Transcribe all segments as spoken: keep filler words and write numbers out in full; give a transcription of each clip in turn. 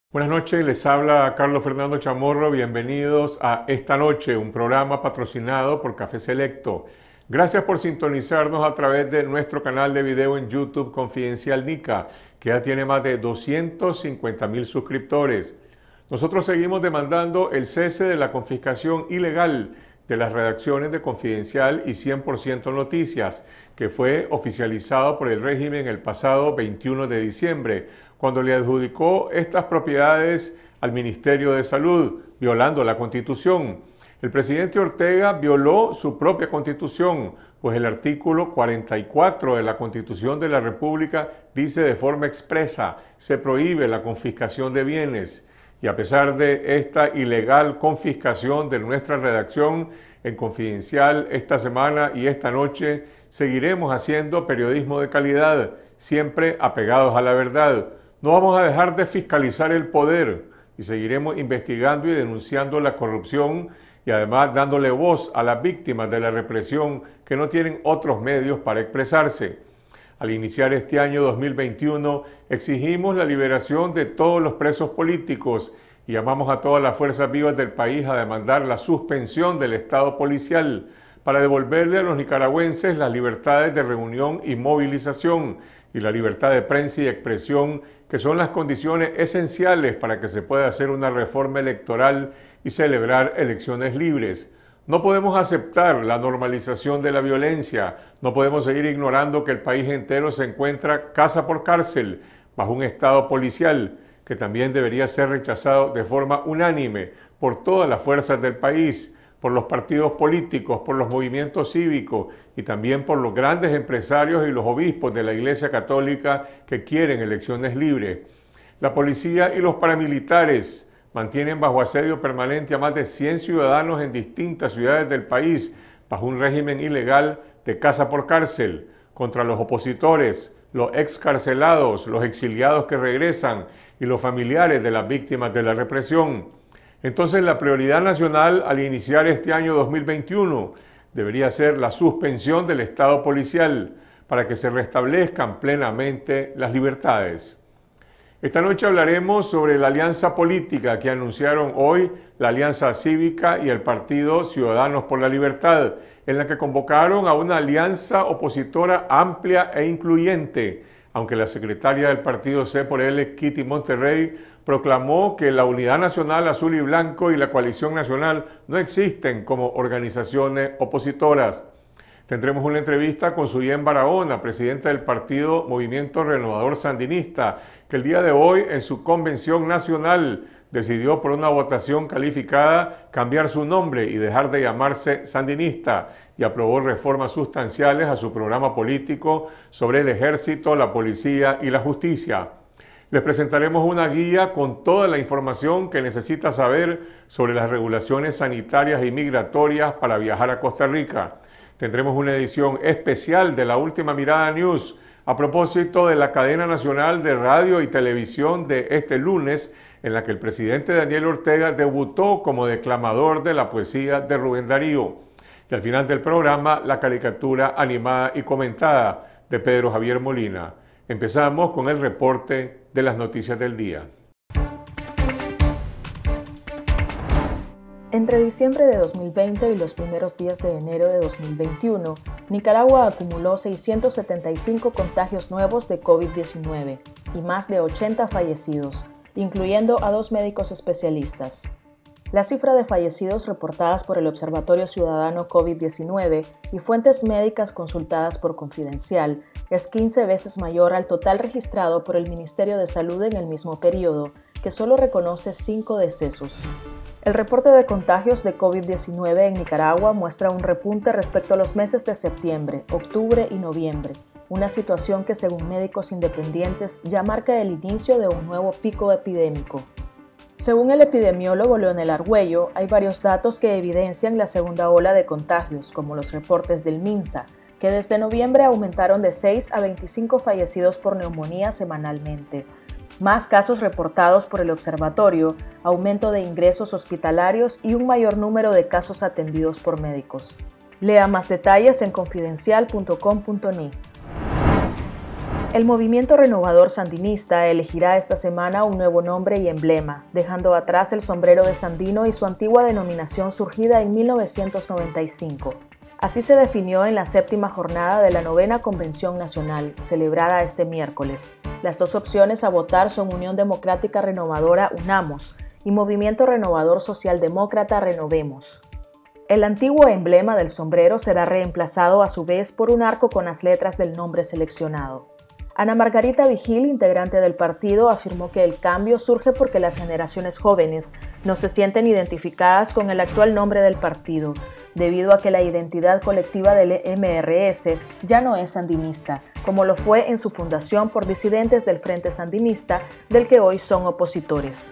Buenas noches, les habla Carlos Fernando Chamorro. Bienvenidos a Esta Noche, un programa patrocinado por Café Selecto. Gracias por sintonizarnos a través de nuestro canal de video en YouTube Confidencial Nica, que ya tiene más de doscientos cincuenta mil suscriptores. Nosotros seguimos demandando el cese de la confiscación ilegal de las redacciones de Confidencial y cien por ciento Noticias, que fue oficializado por el régimen el pasado veintiuno de diciembre, cuando le adjudicó estas propiedades al Ministerio de Salud, violando la Constitución. El presidente Ortega violó su propia Constitución, pues el artículo cuarenta y cuatro de la Constitución de la República dice de forma expresa: se prohíbe la confiscación de bienes. Y a pesar de esta ilegal confiscación de nuestra redacción, en Confidencial esta semana y esta noche seguiremos haciendo periodismo de calidad, siempre apegados a la verdad. No vamos a dejar de fiscalizar el poder y seguiremos investigando y denunciando la corrupción y además dándole voz a las víctimas de la represión que no tienen otros medios para expresarse. Al iniciar este año dos mil veintiuno, exigimos la liberación de todos los presos políticos y llamamos a todas las fuerzas vivas del país a demandar la suspensión del Estado policial para devolverle a los nicaragüenses las libertades de reunión y movilización y la libertad de prensa y expresión, que son las condiciones esenciales para que se pueda hacer una reforma electoral y celebrar elecciones libres. No podemos aceptar la normalización de la violencia, no podemos seguir ignorando que el país entero se encuentra casa por cárcel, bajo un Estado policial, que también debería ser rechazado de forma unánime por todas las fuerzas del país, por los partidos políticos, por los movimientos cívicos y también por los grandes empresarios y los obispos de la Iglesia Católica que quieren elecciones libres. La policía y los paramilitares mantienen bajo asedio permanente a más de cien ciudadanos en distintas ciudades del país, bajo un régimen ilegal de casa por cárcel, contra los opositores, los excarcelados, los exiliados que regresan y los familiares de las víctimas de la represión. Entonces, la prioridad nacional al iniciar este año dos mil veintiuno debería ser la suspensión del Estado policial para que se restablezcan plenamente las libertades. Esta noche hablaremos sobre la alianza política que anunciaron hoy la Alianza Cívica y el Partido Ciudadanos por la Libertad, en la que convocaron a una alianza opositora amplia e incluyente, aunque la secretaria del partido C por L, Kitty Monterrey, proclamó que la Unidad Nacional Azul y Blanco y la Coalición Nacional no existen como organizaciones opositoras. Tendremos una entrevista con Suyen Barahona, presidenta del partido Movimiento Renovador Sandinista, que el día de hoy en su convención nacional decidió por una votación calificada cambiar su nombre y dejar de llamarse sandinista, y aprobó reformas sustanciales a su programa político sobre el ejército, la policía y la justicia. Les presentaremos una guía con toda la información que necesita saber sobre las regulaciones sanitarias y migratorias para viajar a Costa Rica. Tendremos una edición especial de La Última Mirada News a propósito de la cadena nacional de radio y televisión de este lunes, en la que el presidente Daniel Ortega debutó como declamador de la poesía de Rubén Darío. Y al final del programa, la caricatura animada y comentada de Pedro Javier Molina. Empezamos con el reporte de las noticias del día. Entre diciembre de dos mil veinte y los primeros días de enero de dos mil veintiuno, Nicaragua acumuló seiscientos setenta y cinco contagios nuevos de COVID diecinueve y más de ochenta fallecidos, incluyendo a dos médicos especialistas. La cifra de fallecidos reportadas por el Observatorio Ciudadano COVID diecinueve y fuentes médicas consultadas por Confidencial es quince veces mayor al total registrado por el Ministerio de Salud en el mismo periodo, que solo reconoce cinco decesos. El reporte de contagios de COVID diecinueve en Nicaragua muestra un repunte respecto a los meses de septiembre, octubre y noviembre, una situación que según médicos independientes ya marca el inicio de un nuevo pico epidémico. Según el epidemiólogo Leonel Argüello, hay varios datos que evidencian la segunda ola de contagios, como los reportes del MINSA, que desde noviembre aumentaron de seis a veinticinco fallecidos por neumonía semanalmente. Más casos reportados por el observatorio, aumento de ingresos hospitalarios y un mayor número de casos atendidos por médicos. Lea más detalles en confidencial punto com punto ni. El movimiento renovador sandinista elegirá esta semana un nuevo nombre y emblema, dejando atrás el sombrero de Sandino y su antigua denominación surgida en mil novecientos noventa y cinco. Así se definió en la séptima jornada de la novena Convención Nacional, celebrada este miércoles. Las dos opciones a votar son Unión Democrática Renovadora Unamos y Movimiento Renovador Socialdemócrata Renovemos. El antiguo emblema del sombrero será reemplazado a su vez por un arco con las letras del nombre seleccionado. Ana Margarita Vigil, integrante del partido, afirmó que el cambio surge porque las generaciones jóvenes no se sienten identificadas con el actual nombre del partido, debido a que la identidad colectiva del M R S ya no es sandinista, como lo fue en su fundación por disidentes del Frente Sandinista, del que hoy son opositores.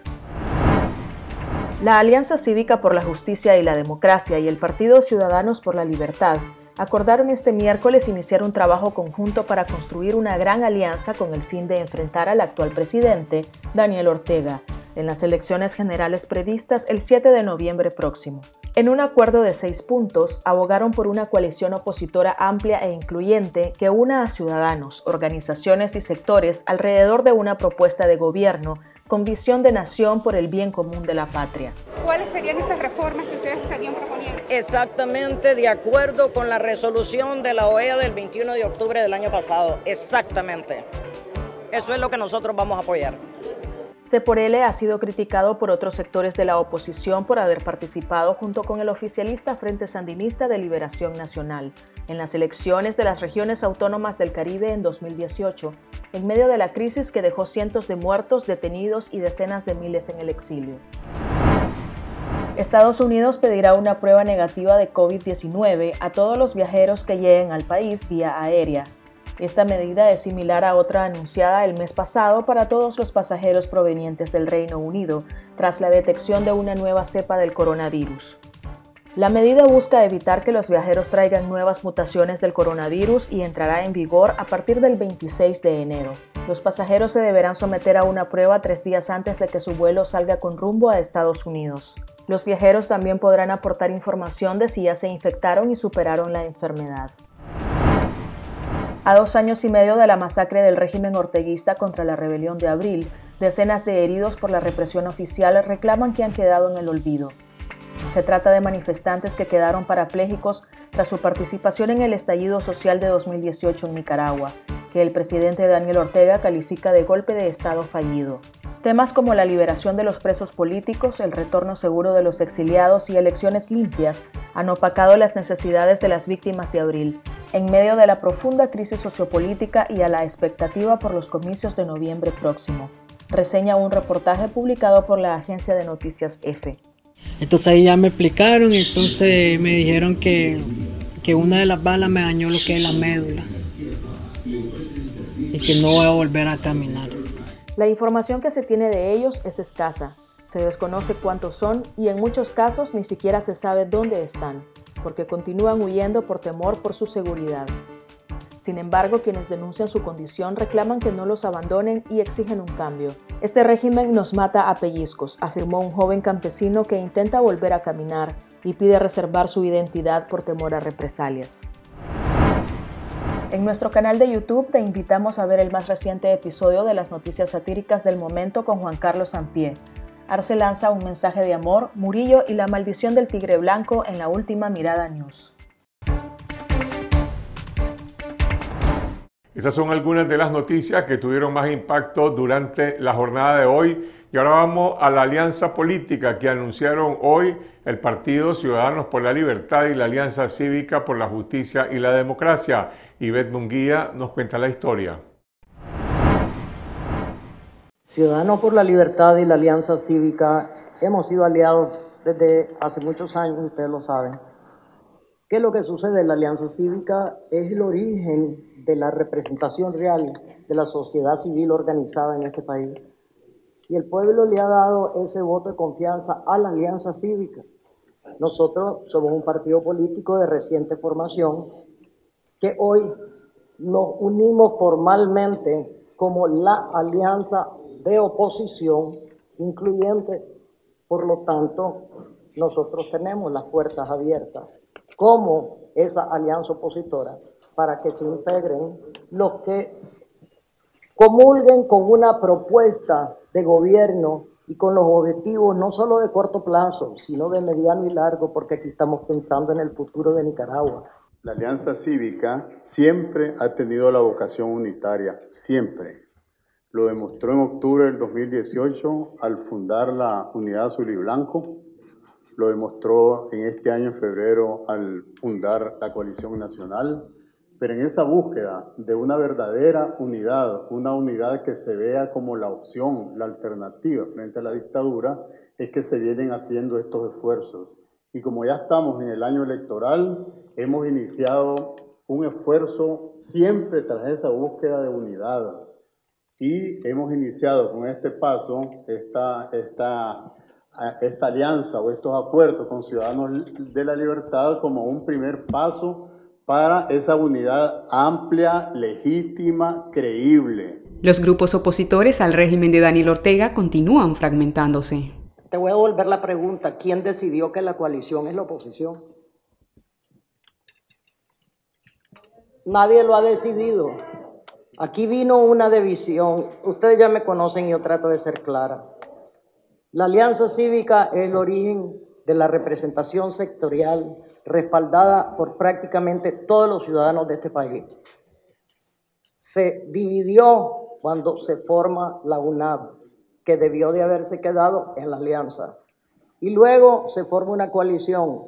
La Alianza Cívica por la Justicia y la Democracia y el Partido Ciudadanos por la Libertad acordaron este miércoles iniciar un trabajo conjunto para construir una gran alianza con el fin de enfrentar al actual presidente, Daniel Ortega, en las elecciones generales previstas el siete de noviembre próximo. En un acuerdo de seis puntos, abogaron por una coalición opositora amplia e incluyente que una a ciudadanos, organizaciones y sectores alrededor de una propuesta de gobierno con visión de nación por el bien común de la patria. ¿Cuáles serían esas reformas que ustedes estarían proponiendo? Exactamente de acuerdo con la resolución de la O E A del veintiuno de octubre del año pasado. Exactamente. Eso es lo que nosotros vamos a apoyar. C por L ha sido criticado por otros sectores de la oposición por haber participado junto con el oficialista Frente Sandinista de Liberación Nacional en las elecciones de las regiones autónomas del Caribe en dos mil dieciocho, en medio de la crisis que dejó cientos de muertos, detenidos y decenas de miles en el exilio. Estados Unidos pedirá una prueba negativa de COVID diecinueve a todos los viajeros que lleguen al país vía aérea. Esta medida es similar a otra anunciada el mes pasado para todos los pasajeros provenientes del Reino Unido, tras la detección de una nueva cepa del coronavirus. La medida busca evitar que los viajeros traigan nuevas mutaciones del coronavirus y entrará en vigor a partir del veintiséis de enero. Los pasajeros se deberán someter a una prueba tres días antes de que su vuelo salga con rumbo a Estados Unidos. Los viajeros también podrán aportar información de si ya se infectaron y superaron la enfermedad. A dos años y medio de la masacre del régimen orteguista contra la rebelión de abril, decenas de heridos por la represión oficial reclaman que han quedado en el olvido. Se trata de manifestantes que quedaron parapléjicos tras su participación en el estallido social de dos mil dieciocho en Nicaragua, que el presidente Daniel Ortega califica de golpe de Estado fallido. Temas como la liberación de los presos políticos, el retorno seguro de los exiliados y elecciones limpias han opacado las necesidades de las víctimas de abril, en medio de la profunda crisis sociopolítica y a la expectativa por los comicios de noviembre próximo. Reseña un reportaje publicado por la agencia de noticias EFE. Entonces ahí ya me explicaron, entonces me dijeron que, que una de las balas me dañó lo que es la médula y que no voy a volver a caminar. La información que se tiene de ellos es escasa, se desconoce cuántos son y en muchos casos ni siquiera se sabe dónde están, porque continúan huyendo por temor por su seguridad. Sin embargo, quienes denuncian su condición reclaman que no los abandonen y exigen un cambio. Este régimen nos mata a pellizcos, afirmó un joven campesino que intenta volver a caminar y pide reservar su identidad por temor a represalias. En nuestro canal de YouTube te invitamos a ver el más reciente episodio de las noticias satíricas del momento con Juan Carlos Sampié. Arce lanza un mensaje de amor, Murillo y la maldición del tigre blanco en la última Mirada News. Esas son algunas de las noticias que tuvieron más impacto durante la jornada de hoy. Y ahora vamos a la alianza política que anunciaron hoy el Partido Ciudadanos por la Libertad y la Alianza Cívica por la Justicia y la Democracia. Ivette Munguía nos cuenta la historia. Ciudadanos por la Libertad y la Alianza Cívica hemos sido aliados desde hace muchos años, ustedes lo saben. ¿Qué es lo que sucede en la Alianza Cívica? Es el origen de la representación real de la sociedad civil organizada en este país. Y el pueblo le ha dado ese voto de confianza a la Alianza Cívica. Nosotros somos un partido político de reciente formación que hoy nos unimos formalmente como la alianza de oposición incluyente. Por lo tanto, nosotros tenemos las puertas abiertas como esa alianza opositora para que se integren los que comulguen con una propuesta de gobierno y con los objetivos no solo de corto plazo, sino de mediano y largo, porque aquí estamos pensando en el futuro de Nicaragua. La Alianza Cívica siempre ha tenido la vocación unitaria, siempre. Lo demostró en octubre del dos mil dieciocho al fundar la Unidad Azul y Blanco. Lo demostró en este año, en febrero, al fundar la Coalición Nacional. Pero en esa búsqueda de una verdadera unidad, una unidad que se vea como la opción, la alternativa frente a la dictadura, es que se vienen haciendo estos esfuerzos. Y como ya estamos en el año electoral, hemos iniciado un esfuerzo siempre tras esa búsqueda de unidad. Y hemos iniciado con este paso, esta, esta, esta alianza o estos acuerdos con Ciudadanos de la Libertad como un primer paso para esa unidad amplia, legítima, creíble. Los grupos opositores al régimen de Daniel Ortega continúan fragmentándose. Te voy a devolver la pregunta, ¿quién decidió que la coalición es la oposición? Nadie lo ha decidido. Aquí vino una división. Ustedes ya me conocen y yo trato de ser clara. La Alianza Cívica es el origen de la representación sectorial respaldada por prácticamente todos los ciudadanos de este país. Se dividió cuando se forma la U N A B, que debió de haberse quedado en la alianza. Y luego se forma una coalición.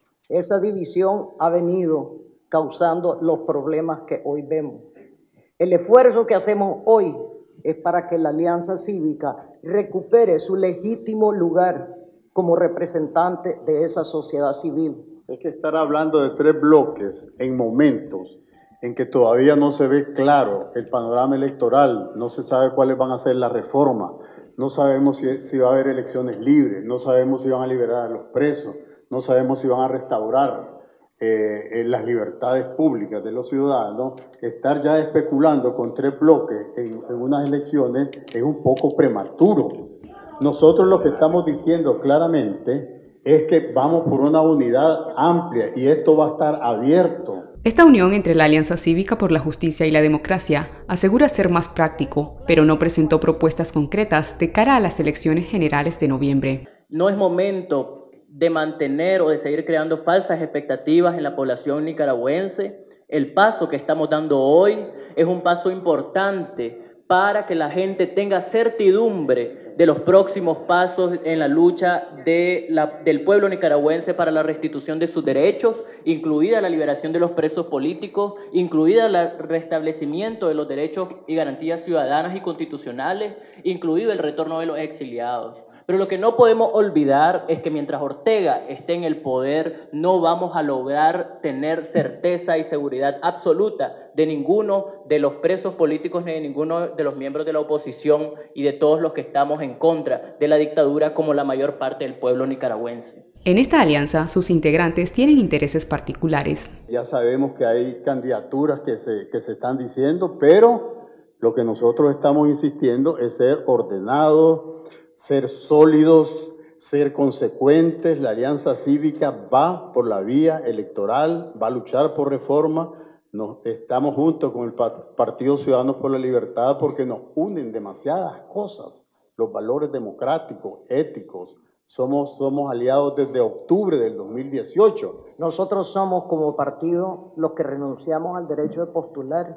Esa división ha venido causando los problemas que hoy vemos. El esfuerzo que hacemos hoy es para que la Alianza Cívica recupere su legítimo lugar como representante de esa sociedad civil. Es que estar hablando de tres bloques en momentos en que todavía no se ve claro el panorama electoral, no se sabe cuáles van a ser las reformas, no sabemos si, si va a haber elecciones libres, no sabemos si van a liberar a los presos, no sabemos si van a restaurar eh, las libertades públicas de los ciudadanos. Estar ya especulando con tres bloques en, en unas elecciones es un poco prematuro. Nosotros lo que estamos diciendo claramente es que vamos por una unidad amplia y esto va a estar abierto. Esta unión entre la Alianza Cívica por la Justicia y la Democracia asegura ser más práctico, pero no presentó propuestas concretas de cara a las elecciones generales de noviembre. No es momento de mantener o de seguir creando falsas expectativas en la población nicaragüense. El paso que estamos dando hoy es un paso importante para que la gente tenga certidumbre de los próximos pasos en la lucha de la, del pueblo nicaragüense para la restitución de sus derechos, incluida la liberación de los presos políticos, incluida el restablecimiento de los derechos y garantías ciudadanas y constitucionales, incluido el retorno de los exiliados. Pero lo que no podemos olvidar es que mientras Ortega esté en el poder, no vamos a lograr tener certeza y seguridad absoluta de ninguno de los presos políticos ni de ninguno de los miembros de la oposición y de todos los que estamos en contra de la dictadura como la mayor parte del pueblo nicaragüense. En esta alianza, sus integrantes tienen intereses particulares. Ya sabemos que hay candidaturas que se, que se están diciendo, pero lo que nosotros estamos insistiendo es ser ordenados, ser sólidos, ser consecuentes. La Alianza Cívica va por la vía electoral, va a luchar por reforma. Nos, estamos juntos con el Partido Ciudadanos por la Libertad porque nos unen demasiadas cosas, los valores democráticos, éticos. Somos, somos aliados desde octubre del dos mil dieciocho. Nosotros somos como partido los que renunciamos al derecho de postular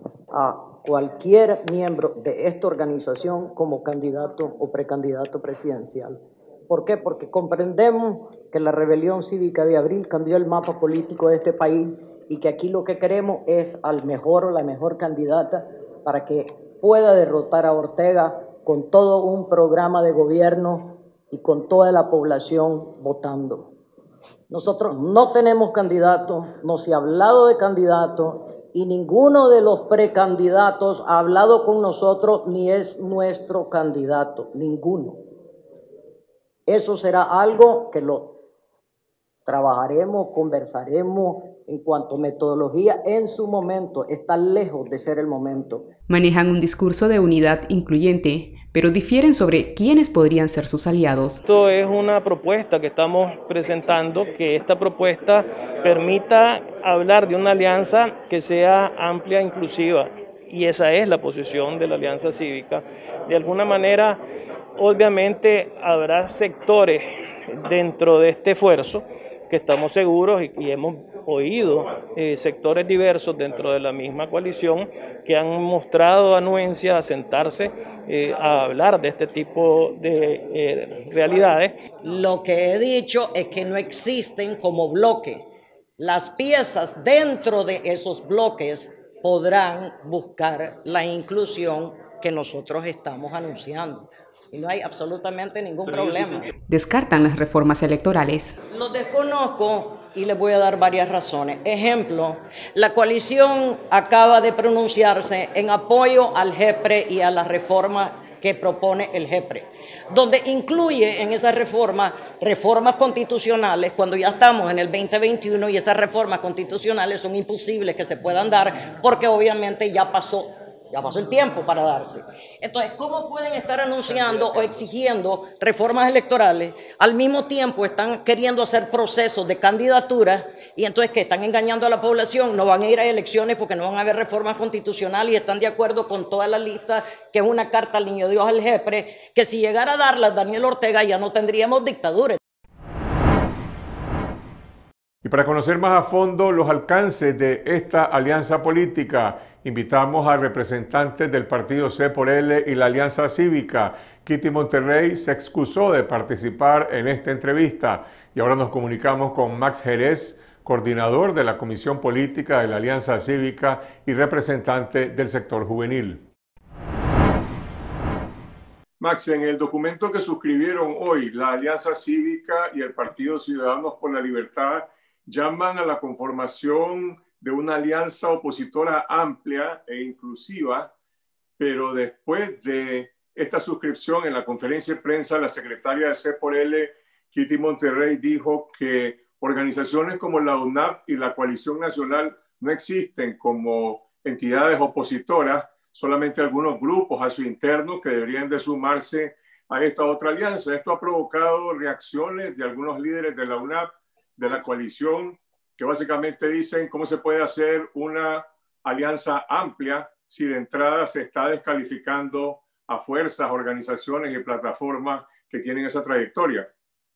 a cualquier miembro de esta organización como candidato o precandidato presidencial. ¿Por qué? Porque comprendemos que la rebelión cívica de abril cambió el mapa político de este país y que aquí lo que queremos es al mejor o la mejor candidata para que pueda derrotar a Ortega con todo un programa de gobierno y con toda la población votando. Nosotros no tenemos candidatos, no se ha hablado de candidatos y ninguno de los precandidatos ha hablado con nosotros ni es nuestro candidato, ninguno. Eso será algo que lo trabajaremos, conversaremos en cuanto a metodología en su momento. Está lejos de ser el momento. Manejan un discurso de unidad incluyente, pero difieren sobre quiénes podrían ser sus aliados. Esto es una propuesta que estamos presentando, que esta propuesta permita hablar de una alianza que sea amplia e inclusiva, y esa es la posición de la Alianza Cívica. De alguna manera, obviamente habrá sectores dentro de este esfuerzo que estamos seguros y, y hemos oído eh, sectores diversos dentro de la misma coalición que han mostrado anuencia a sentarse eh, a hablar de este tipo de eh, realidades. Lo que he dicho es que no existen como bloque. Las piezas dentro de esos bloques podrán buscar la inclusión que nosotros estamos anunciando. Y no hay absolutamente ningún problema. Descartan las reformas electorales. Lo desconozco y les voy a dar varias razones. Ejemplo, la coalición acaba de pronunciarse en apoyo al G E P R E y a la reforma que propone el G E P R E, donde incluye en esa reforma reformas constitucionales cuando ya estamos en el veinte veintiuno y esas reformas constitucionales son imposibles que se puedan dar porque obviamente ya pasó. Ya pasó el tiempo para darse. Entonces, ¿cómo pueden estar anunciando o exigiendo reformas electorales? Al mismo tiempo están queriendo hacer procesos de candidatura y entonces que están engañando a la población, no van a ir a elecciones porque no van a haber reformas constitucionales y están de acuerdo con toda la lista, que es una carta al niño Dios al G E P R E, que si llegara a darlas Daniel Ortega ya no tendríamos dictadura. Y para conocer más a fondo los alcances de esta alianza política, invitamos a representantes del partido C por L y la Alianza Cívica. Kitty Monterrey se excusó de participar en esta entrevista y ahora nos comunicamos con Max Jerez, coordinador de la Comisión Política de la Alianza Cívica y representante del sector juvenil. Max, en el documento que suscribieron hoy la Alianza Cívica y el Partido Ciudadanos por la Libertad, llaman a la conformación de una alianza opositora amplia e inclusiva, pero después de esta suscripción en la conferencia de prensa, la secretaria de C por L, Kitty Monterrey, dijo que organizaciones como la U N A P y la Coalición Nacional no existen como entidades opositoras, solamente algunos grupos a su interno que deberían de sumarse a esta otra alianza. Esto ha provocado reacciones de algunos líderes de la U N A P, de la coalición, que básicamente dicen cómo se puede hacer una alianza amplia si de entrada se está descalificando a fuerzas, organizaciones y plataformas que tienen esa trayectoria.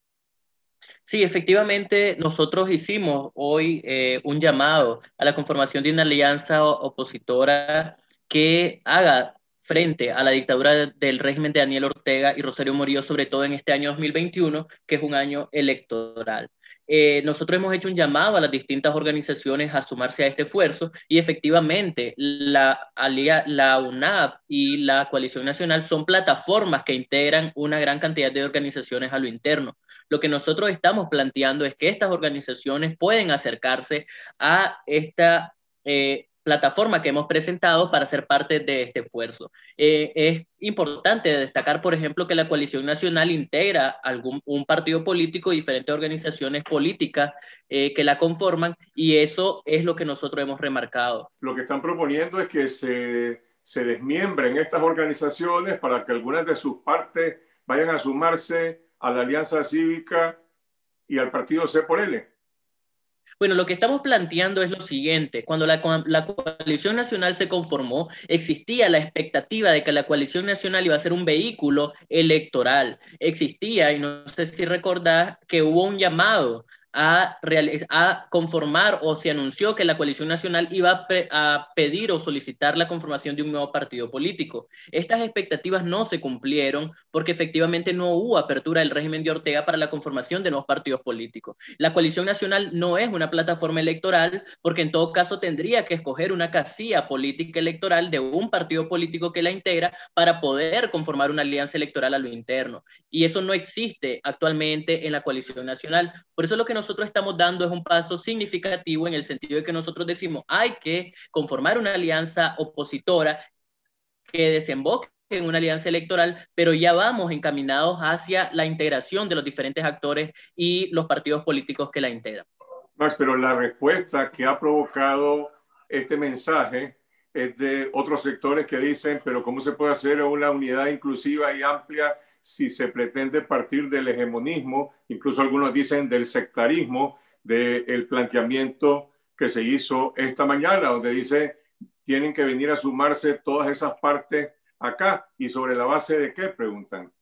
Sí, efectivamente, nosotros hicimos hoy eh, un llamado a la conformación de una alianza opositora que haga frente a la dictadura del régimen de Daniel Ortega y Rosario Murillo, sobre todo en este año dos mil veintiuno, que es un año electoral. Eh, nosotros hemos hecho un llamado a las distintas organizaciones a sumarse a este esfuerzo y efectivamente la, la U N A P y la Coalición Nacional son plataformas que integran una gran cantidad de organizaciones a lo interno. Lo que nosotros estamos planteando es que estas organizaciones pueden acercarse a esta eh, plataforma que hemos presentado para ser parte de este esfuerzo. Eh, es importante destacar, por ejemplo, que la Coalición Nacional integra algún, un partido político y diferentes organizaciones políticas eh, que la conforman, y eso es lo que nosotros hemos remarcado. Lo que están proponiendo es que se, se desmiembren estas organizaciones para que algunas de sus partes vayan a sumarse a la Alianza Cívica y al partido C por L. Bueno, lo que estamos planteando es lo siguiente. Cuando la, la Coalición Nacional se conformó, existía la expectativa de que la Coalición Nacional iba a ser un vehículo electoral. Existía, y no sé si recordás, que hubo un llamado a, a conformar, o se anunció que la Coalición Nacional iba a, pe a pedir o solicitar la conformación de un nuevo partido político. Estas expectativas no se cumplieron porque efectivamente no hubo apertura del régimen de Ortega para la conformación de nuevos partidos políticos. La Coalición Nacional no es una plataforma electoral porque en todo caso tendría que escoger una casilla política electoral de un partido político que la integra para poder conformar una alianza electoral a lo interno. Y eso no existe actualmente en la Coalición Nacional. Por eso lo que nosotros estamos dando es un paso significativo en el sentido de que nosotros decimos hay que conformar una alianza opositora que desemboque en una alianza electoral, pero ya vamos encaminados hacia la integración de los diferentes actores y los partidos políticos que la integran. Max, pero la respuesta que ha provocado este mensaje es de otros sectores que dicen, pero ¿cómo se puede hacer una unidad inclusiva y amplia si se pretende partir del hegemonismo? Incluso algunos dicen del sectarismo, del planteamiento que se hizo esta mañana, donde dice tienen que venir a sumarse todas esas partes acá. ¿Y sobre la base de qué? Preguntan.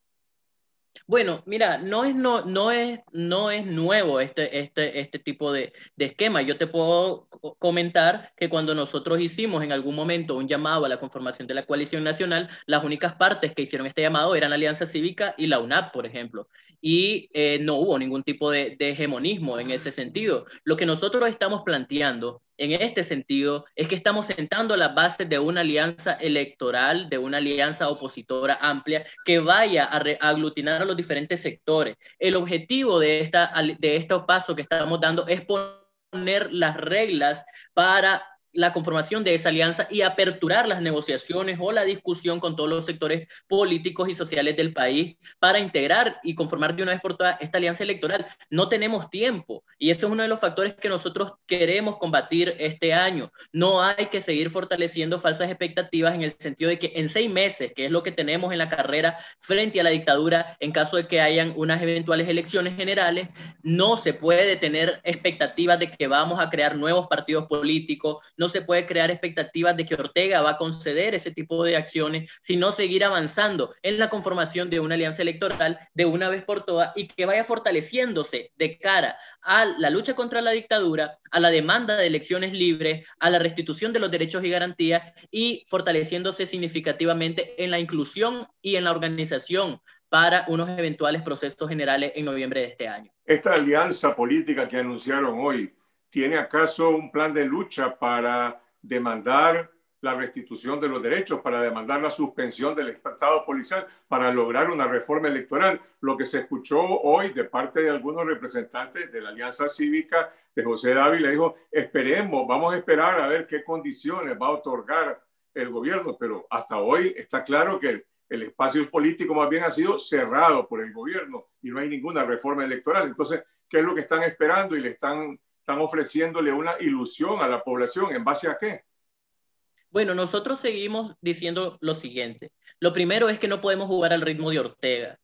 Bueno, mira, no es, no, no es, no es nuevo este, este, este tipo de, de esquema. Yo te puedo comentar que cuando nosotros hicimos en algún momento un llamado a la conformación de la coalición nacional, las únicas partes que hicieron este llamado eran la Alianza Cívica y la U N A P, por ejemplo. Y eh, no hubo ningún tipo de, de hegemonismo en ese sentido. Lo que nosotros estamos planteando en este sentido es que estamos sentando las bases de una alianza electoral, de una alianza opositora amplia que vaya a, re, a aglutinar a los diferentes sectores. El objetivo de, esta, de estos pasos que estamos dando es poner las reglas para la conformación de esa alianza y aperturar las negociaciones o la discusión con todos los sectores políticos y sociales del país para integrar y conformar de una vez por todas esta alianza electoral. No tenemos tiempo y ese es uno de los factores que nosotros queremos combatir este año. No hay que seguir fortaleciendo falsas expectativas en el sentido de que en seis meses, que es lo que tenemos en la carrera frente a la dictadura, en caso de que hayan unas eventuales elecciones generales, no se puede tener expectativas de que vamos a crear nuevos partidos políticos, no No se puede crear expectativas de que Ortega va a conceder ese tipo de acciones, sino seguir avanzando en la conformación de una alianza electoral de una vez por todas y que vaya fortaleciéndose de cara a la lucha contra la dictadura, a la demanda de elecciones libres, a la restitución de los derechos y garantías y fortaleciéndose significativamente en la inclusión y en la organización para unos eventuales procesos generales en noviembre de este año. Esta alianza política que anunciaron hoy, ¿tiene acaso un plan de lucha para demandar la restitución de los derechos, para demandar la suspensión del Estado policial, para lograr una reforma electoral? Lo que se escuchó hoy de parte de algunos representantes de la Alianza Cívica, de José Dávila, dijo, esperemos, vamos a esperar a ver qué condiciones va a otorgar el gobierno, pero hasta hoy está claro que el, el espacio político más bien ha sido cerrado por el gobierno y no hay ninguna reforma electoral. Entonces, ¿qué es lo que están esperando y le están... están ofreciéndole una ilusión a la población? ¿En base a qué? Bueno, nosotros seguimos diciendo lo siguiente. Lo primero es que no podemos jugar al ritmo de Ortega.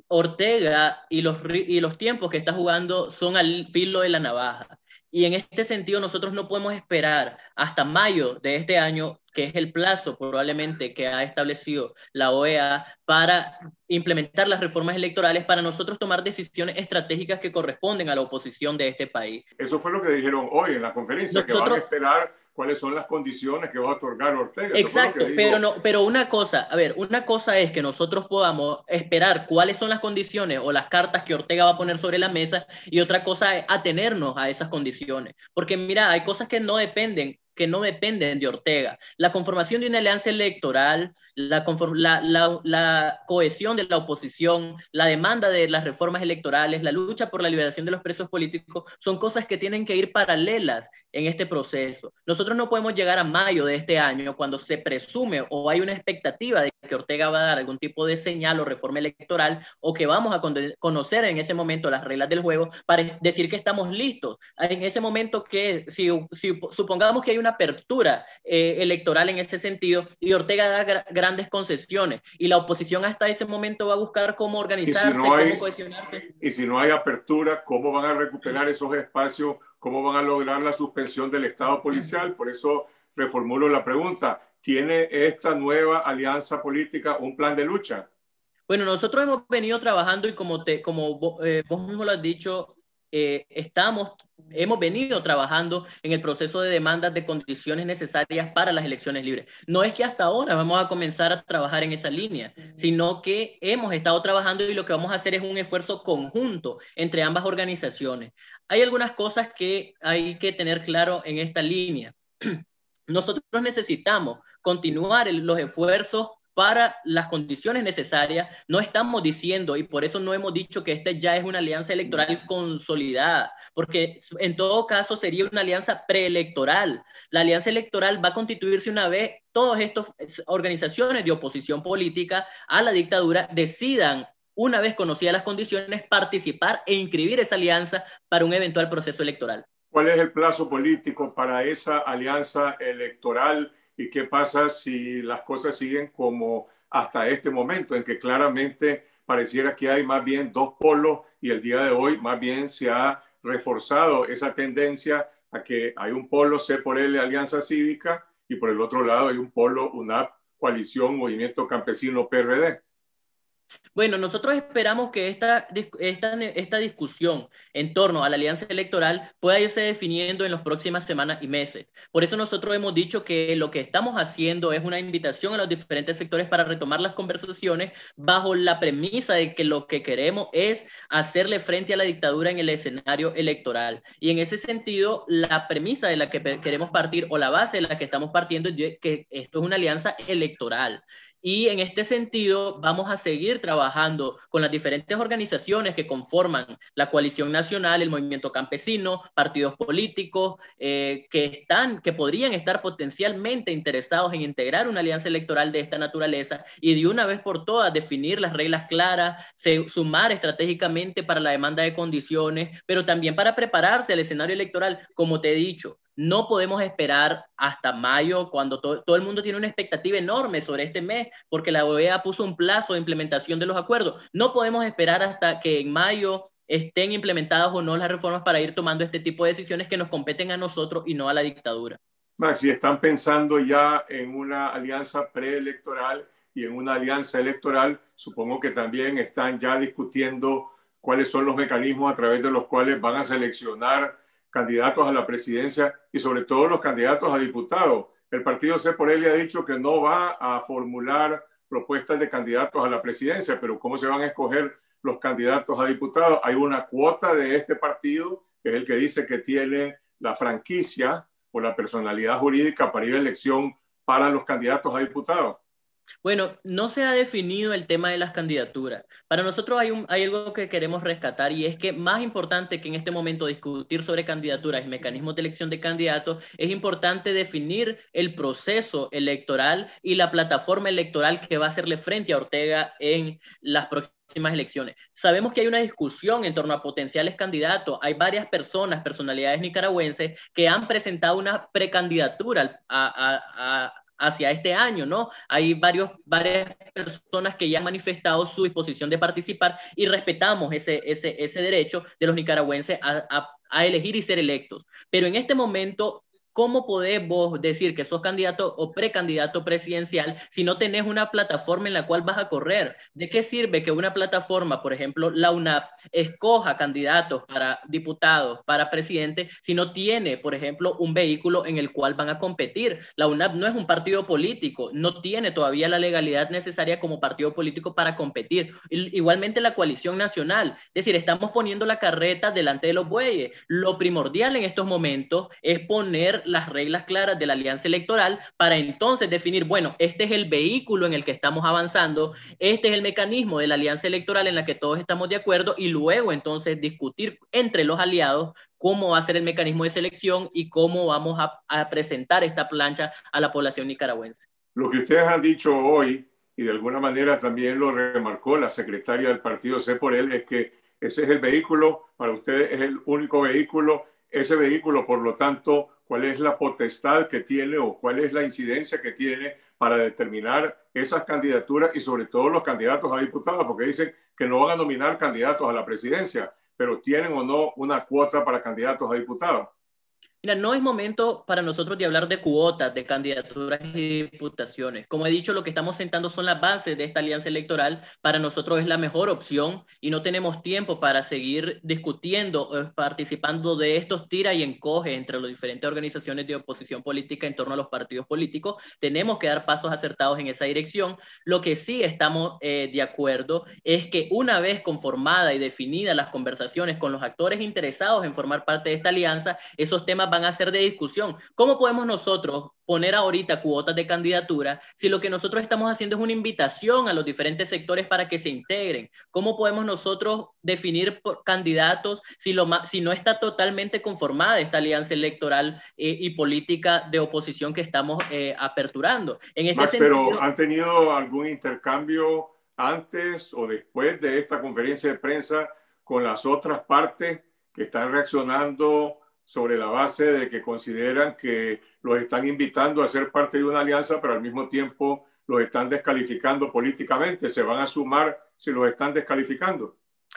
Ortega y los, y los tiempos que está jugando son al filo de la navaja. Y en este sentido nosotros no podemos esperar hasta mayo de este año, que es el plazo probablemente que ha establecido la O E A para implementar las reformas electorales, para nosotros tomar decisiones estratégicas que corresponden a la oposición de este país. Eso fue lo que dijeron hoy en la conferencia, nosotros, que van a esperar cuáles son las condiciones que va a otorgar Ortega. Exacto, pero, no, pero una cosa, a ver, una cosa es que nosotros podamos esperar cuáles son las condiciones o las cartas que Ortega va a poner sobre la mesa, y otra cosa es atenernos a esas condiciones. Porque mira, hay cosas que no dependen que no dependen de Ortega. La conformación de una alianza electoral, la, la, la, la cohesión de la oposición, la demanda de las reformas electorales, la lucha por la liberación de los presos políticos, son cosas que tienen que ir paralelas en este proceso. Nosotros no podemos llegar a mayo de este año cuando se presume o hay una expectativa de que Ortega va a dar algún tipo de señal o reforma electoral, o que vamos a conocer en ese momento las reglas del juego para decir que estamos listos. En ese momento que, si, si supongamos que hay una apertura eh, electoral en ese sentido y Ortega da gra grandes concesiones y la oposición hasta ese momento va a buscar cómo organizarse, si no hay, cómo cohesionarse. Y si no hay apertura, ¿cómo van a recuperar esos espacios? ¿Cómo van a lograr la suspensión del Estado policial? Por eso reformulo la pregunta. ¿Tiene esta nueva alianza política un plan de lucha? Bueno, nosotros hemos venido trabajando y como, te, como eh, vos mismo lo has dicho, eh, estamos, hemos venido trabajando en el proceso de demandas de condiciones necesarias para las elecciones libres. No es que hasta ahora vamos a comenzar a trabajar en esa línea, sino que hemos estado trabajando y lo que vamos a hacer es un esfuerzo conjunto entre ambas organizaciones. Hay algunas cosas que hay que tener claro en esta línea. Nosotros necesitamos continuar el, los esfuerzos para las condiciones necesarias. No estamos diciendo, y por eso no hemos dicho que esta ya es una alianza electoral consolidada, porque en todo caso sería una alianza preelectoral. La alianza electoral va a constituirse una vez todas estas organizaciones de oposición política a la dictadura decidan, una vez conocidas las condiciones, participar e inscribir esa alianza para un eventual proceso electoral. ¿Cuál es el plazo político para esa alianza electoral? ¿Y qué pasa si las cosas siguen como hasta este momento, en que claramente pareciera que hay más bien dos polos y el día de hoy más bien se ha reforzado esa tendencia a que hay un polo C por L, Alianza Cívica, y por el otro lado hay un polo, una coalición, Movimiento Campesino P R D. Bueno, nosotros esperamos que esta, esta, esta discusión en torno a la alianza electoral pueda irse definiendo en las próximas semanas y meses. Por eso nosotros hemos dicho que lo que estamos haciendo es una invitación a los diferentes sectores para retomar las conversaciones bajo la premisa de que lo que queremos es hacerle frente a la dictadura en el escenario electoral. Y en ese sentido, la premisa de la que queremos partir o la base de la que estamos partiendo es que esto es una alianza electoral. Y en este sentido vamos a seguir trabajando con las diferentes organizaciones que conforman la coalición nacional, el movimiento campesino, partidos políticos eh, que, están, que podrían estar potencialmente interesados en integrar una alianza electoral de esta naturaleza y de una vez por todas definir las reglas claras, se, sumar estratégicamente para la demanda de condiciones, pero también para prepararse al escenario electoral, como te he dicho. No podemos esperar hasta mayo, cuando to todo el mundo tiene una expectativa enorme sobre este mes, porque la O E A puso un plazo de implementación de los acuerdos. No podemos esperar hasta que en mayo estén implementadas o no las reformas para ir tomando este tipo de decisiones que nos competen a nosotros y no a la dictadura. Max, si están pensando ya en una alianza preelectoral y en una alianza electoral, supongo que también están ya discutiendo cuáles son los mecanismos a través de los cuales van a seleccionar candidatos a la presidencia y sobre todo los candidatos a diputados. El partido C por L ha dicho que no va a formular propuestas de candidatos a la presidencia, pero ¿cómo se van a escoger los candidatos a diputados? Hay una cuota de este partido, que es el que dice que tiene la franquicia o la personalidad jurídica para ir a elección para los candidatos a diputados. Bueno, no se ha definido el tema de las candidaturas. Para nosotros hay, un, hay algo que queremos rescatar y es que más importante que en este momento discutir sobre candidaturas y mecanismos de elección de candidatos, es importante definir el proceso electoral y la plataforma electoral que va a hacerle frente a Ortega en las próximas elecciones. Sabemos que hay una discusión en torno a potenciales candidatos. Hay varias personas, personalidades nicaragüenses, que han presentado una precandidatura a, a, a hacia este año, ¿no? Hay varios, varias personas que ya han manifestado su disposición de participar y respetamos ese, ese, ese derecho de los nicaragüenses a, a, a elegir y ser electos. Pero en este momento, ¿cómo podés vos decir que sos candidato o precandidato presidencial si no tenés una plataforma en la cual vas a correr? ¿De qué sirve que una plataforma, por ejemplo, la U N A P, escoja candidatos para diputados, para presidente, si no tiene, por ejemplo, un vehículo en el cual van a competir? La U N A P no es un partido político, no tiene todavía la legalidad necesaria como partido político para competir. Igualmente la coalición nacional, es decir, estamos poniendo la carreta delante de los bueyes. Lo primordial en estos momentos es poner las reglas claras de la alianza electoral para entonces definir, bueno, este es el vehículo en el que estamos avanzando, este es el mecanismo de la alianza electoral en la que todos estamos de acuerdo y luego entonces discutir entre los aliados cómo va a ser el mecanismo de selección y cómo vamos a, a presentar esta plancha a la población nicaragüense. Lo que ustedes han dicho hoy, y de alguna manera también lo remarcó la secretaria del partido C por L, es que ese es el vehículo, para ustedes es el único vehículo, ese vehículo, por lo tanto, ¿cuál es la potestad que tiene o cuál es la incidencia que tiene para determinar esas candidaturas y sobre todo los candidatos a diputados? Porque dicen que no van a nominar candidatos a la presidencia, pero ¿tienen o no una cuota para candidatos a diputados? Mira, no es momento para nosotros de hablar de cuotas, de candidaturas y diputaciones. Como he dicho, lo que estamos sentando son las bases de esta alianza electoral. Para nosotros es la mejor opción y no tenemos tiempo para seguir discutiendo o participando de estos tira y encoge entre las diferentes organizaciones de oposición política en torno a los partidos políticos. Tenemos que dar pasos acertados en esa dirección. Lo que sí estamos eh, de acuerdo es que una vez conformada y definida las conversaciones con los actores interesados en formar parte de esta alianza, esos temas van a ser de discusión. ¿Cómo podemos nosotros poner ahorita cuotas de candidatura si lo que nosotros estamos haciendo es una invitación a los diferentes sectores para que se integren? ¿Cómo podemos nosotros definir candidatos si, lo, si no está totalmente conformada esta alianza electoral eh, y política de oposición que estamos eh, aperturando? En este Max, sentido, pero ¿han tenido algún intercambio antes o después de esta conferencia de prensa con las otras partes que están reaccionando sobre la base de que consideran que los están invitando a ser parte de una alianza, pero al mismo tiempo los están descalificando políticamente? ¿Se van a sumar si los están descalificando?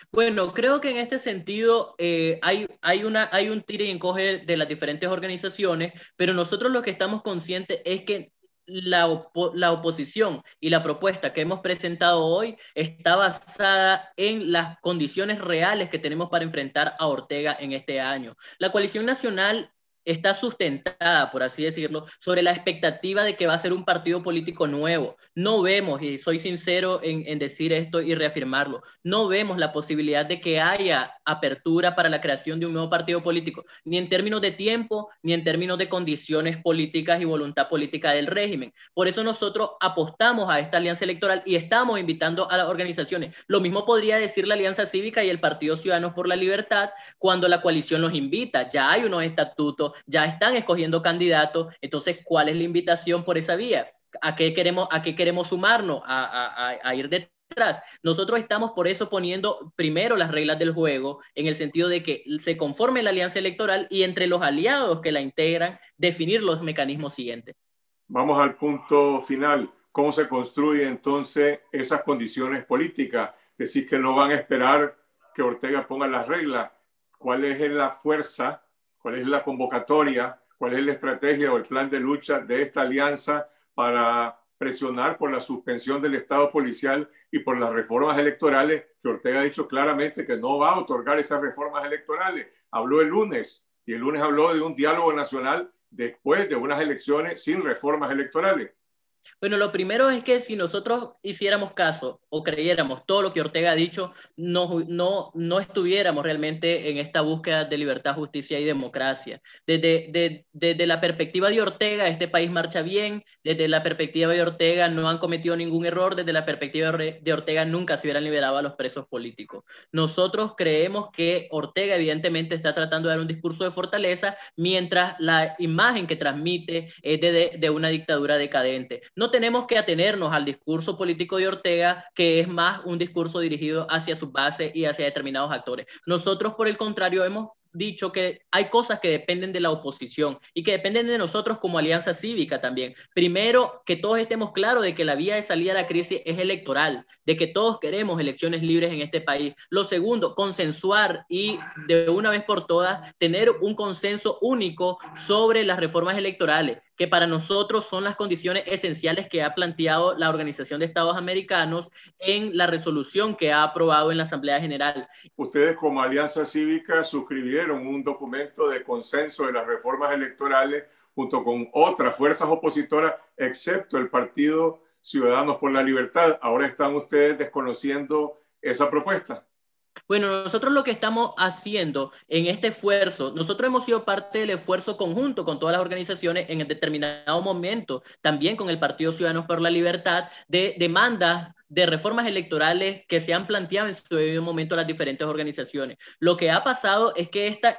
Bueno, creo que en este sentido eh, hay, hay, una, hay un tire y encoge de las diferentes organizaciones, pero nosotros lo que estamos conscientes es que la, opo la oposición y la propuesta que hemos presentado hoy está basada en las condiciones reales que tenemos para enfrentar a Ortega en este año. La coalición nacional está sustentada, por así decirlo, sobre la expectativa de que va a ser un partido político nuevo. No vemos, y soy sincero en, en decir esto y reafirmarlo, no vemos la posibilidad de que haya apertura para la creación de un nuevo partido político, ni en términos de tiempo, ni en términos de condiciones políticas y voluntad política del régimen. Por eso nosotros apostamos a esta alianza electoral y estamos invitando a las organizaciones. Lo mismo podría decir la Alianza Cívica y el Partido Ciudadanos por la Libertad cuando la coalición los invita. Ya hay unos estatutos, ya están escogiendo candidatos, entonces, ¿cuál es la invitación por esa vía? ¿A qué queremos, a qué queremos sumarnos? A, a, a ir detrás. Nosotros estamos por eso poniendo primero las reglas del juego, en el sentido de que se conforme la alianza electoral y entre los aliados que la integran, definir los mecanismos siguientes. Vamos al punto final. ¿Cómo se construye entonces esas condiciones políticas? Decir que no van a esperar que Ortega ponga las reglas. ¿Cuál es la fuerza? ¿Cuál es la convocatoria? ¿Cuál es la estrategia o el plan de lucha de esta alianza para presionar por la suspensión del Estado policial y por las reformas electorales? Que Ortega ha dicho claramente que no va a otorgar esas reformas electorales. Habló el lunes y el lunes habló de un diálogo nacional después de unas elecciones sin reformas electorales. Bueno, lo primero es que si nosotros hiciéramos caso o creyéramos todo lo que Ortega ha dicho, no, no, no estuviéramos realmente en esta búsqueda de libertad, justicia y democracia. Desde, de, desde la perspectiva de Ortega, este país marcha bien. Desde la perspectiva de Ortega, no han cometido ningún error. Desde la perspectiva de Ortega, nunca se hubieran liberado a los presos políticos. Nosotros creemos que Ortega evidentemente está tratando de dar un discurso de fortaleza, mientras la imagen que transmite es de, de, de una dictadura decadente. No tenemos que atenernos al discurso político de Ortega, que es más un discurso dirigido hacia sus bases y hacia determinados actores. Nosotros, por el contrario, hemos dicho que hay cosas que dependen de la oposición y que dependen de nosotros como alianza cívica también. Primero, que todos estemos claros de que la vía de salida a la crisis es electoral, de que todos queremos elecciones libres en este país. Lo segundo, consensuar y de una vez por todas tener un consenso único sobre las reformas electorales, que para nosotros son las condiciones esenciales que ha planteado la Organización de Estados Americanos en la resolución que ha aprobado en la Asamblea General. Ustedes como Alianza Cívica suscribieron un documento de consenso de las reformas electorales junto con otras fuerzas opositoras, excepto el Partido Ciudadanos por la Libertad. Ahora están ustedes desconociendo esa propuesta. Bueno, nosotros lo que estamos haciendo en este esfuerzo, nosotros hemos sido parte del esfuerzo conjunto con todas las organizaciones en determinado momento, también con el Partido Ciudadanos por la Libertad, de demandas de reformas electorales que se han planteado en su debido momento las diferentes organizaciones. Lo que ha pasado es que esta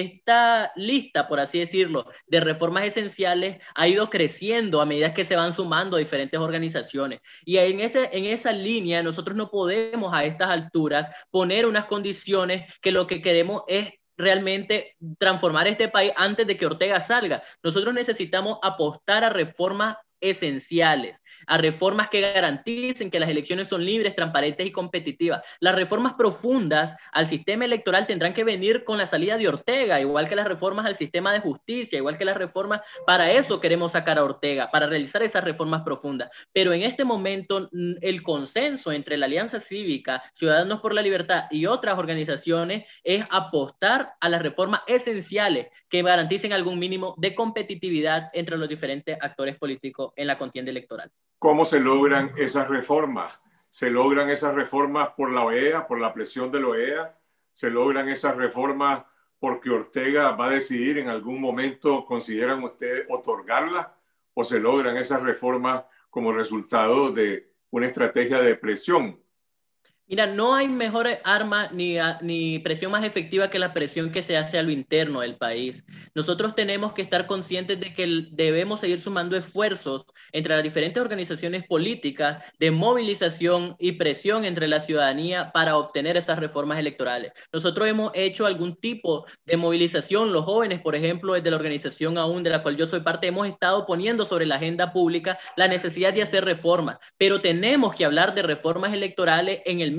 Esta lista, por así decirlo, de reformas esenciales ha ido creciendo a medida que se van sumando diferentes organizaciones. Y en, ese, en esa línea nosotros no podemos a estas alturas poner unas condiciones que lo que queremos es realmente transformar este país antes de que Ortega salga. Nosotros necesitamos apostar a reformas esenciales, a reformas que garanticen que las elecciones son libres, transparentes y competitivas. Las reformas profundas al sistema electoral tendrán que venir con la salida de Ortega, igual que las reformas al sistema de justicia, igual que las reformas, para eso queremos sacar a Ortega, para realizar esas reformas profundas. Pero en este momento el consenso entre la Alianza Cívica, Ciudadanos por la Libertad y otras organizaciones es apostar a las reformas esenciales que garanticen algún mínimo de competitividad entre los diferentes actores políticos en la contienda electoral. ¿Cómo se logran esas reformas? ¿Se logran esas reformas por la O E A, por la presión de la O E A? ¿Se logran esas reformas porque Ortega va a decidir en algún momento, consideran ustedes, otorgarlas? ¿O se logran esas reformas como resultado de una estrategia de presión? Mira, no hay mejor arma ni, ni presión más efectiva que la presión que se hace a lo interno del país. Nosotros tenemos que estar conscientes de que debemos seguir sumando esfuerzos entre las diferentes organizaciones políticas de movilización y presión entre la ciudadanía para obtener esas reformas electorales. Nosotros hemos hecho algún tipo de movilización. Los jóvenes, por ejemplo, desde la organización AUN, de la cual yo soy parte, hemos estado poniendo sobre la agenda pública la necesidad de hacer reformas, pero tenemos que hablar de reformas electorales en el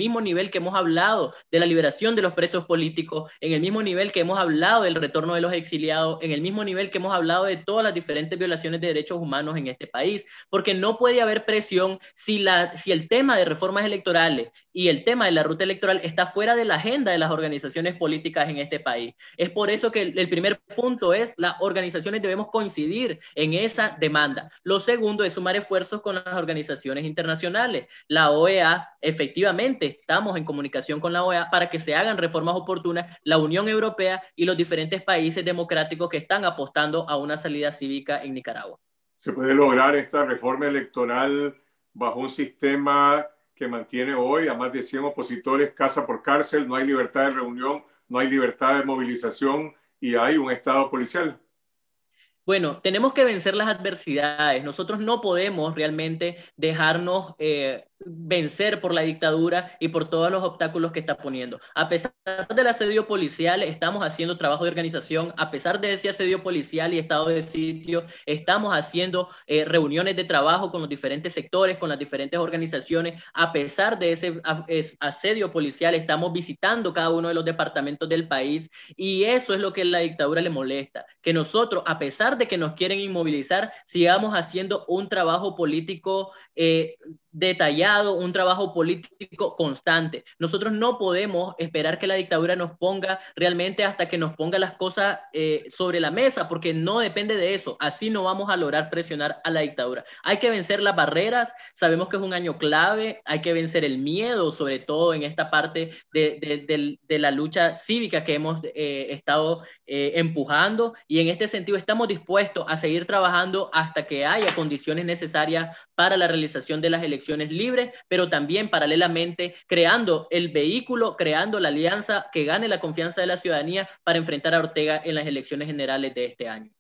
mismo nivel que hemos hablado de la liberación de los presos políticos, en el mismo nivel que hemos hablado del retorno de los exiliados, en el mismo nivel que hemos hablado de todas las diferentes violaciones de derechos humanos en este país, porque no puede haber presión si, la, si el tema de reformas electorales y el tema de la ruta electoral está fuera de la agenda de las organizaciones políticas en este país. Es por eso que el, el primer punto es las organizaciones debemos coincidir en esa demanda. Lo segundo es sumar esfuerzos con las organizaciones internacionales. La O E A, efectivamente, estamos en comunicación con la O E A para que se hagan reformas oportunas, la Unión Europea y los diferentes países democráticos que están apostando a una salida cívica en Nicaragua. ¿Se puede lograr esta reforma electoral bajo un sistema que mantiene hoy a más de cien opositores casa por cárcel, no hay libertad de reunión, no hay libertad de movilización y hay un estado policial? Bueno, tenemos que vencer las adversidades. Nosotros no podemos realmente dejarnos eh, vencer por la dictadura y por todos los obstáculos que está poniendo. A pesar del asedio policial, estamos haciendo trabajo de organización. A pesar de ese asedio policial y estado de sitio, estamos haciendo eh, reuniones de trabajo con los diferentes sectores, con las diferentes organizaciones. A pesar de ese asedio policial, estamos visitando cada uno de los departamentos del país y eso es lo que a la dictadura le molesta, que nosotros, a pesar de que nos quieren inmovilizar, sigamos haciendo un trabajo político eh, detallado, un trabajo político constante. Nosotros no podemos esperar que la dictadura nos ponga realmente hasta que nos ponga las cosas eh, sobre la mesa, porque no depende de eso. Así no vamos a lograr presionar a la dictadura. Hay que vencer las barreras, sabemos que es un año clave, hay que vencer el miedo, sobre todo en esta parte de, de, de, de la lucha cívica que hemos eh, estado eh, empujando, y en este sentido estamos dispuestos a seguir trabajando hasta que haya condiciones necesarias para la realización de las elecciones libres, pero también paralelamente creando el vehículo, creando la alianza que gane la confianza de la ciudadanía para enfrentar a Ortega en las elecciones generales de este año.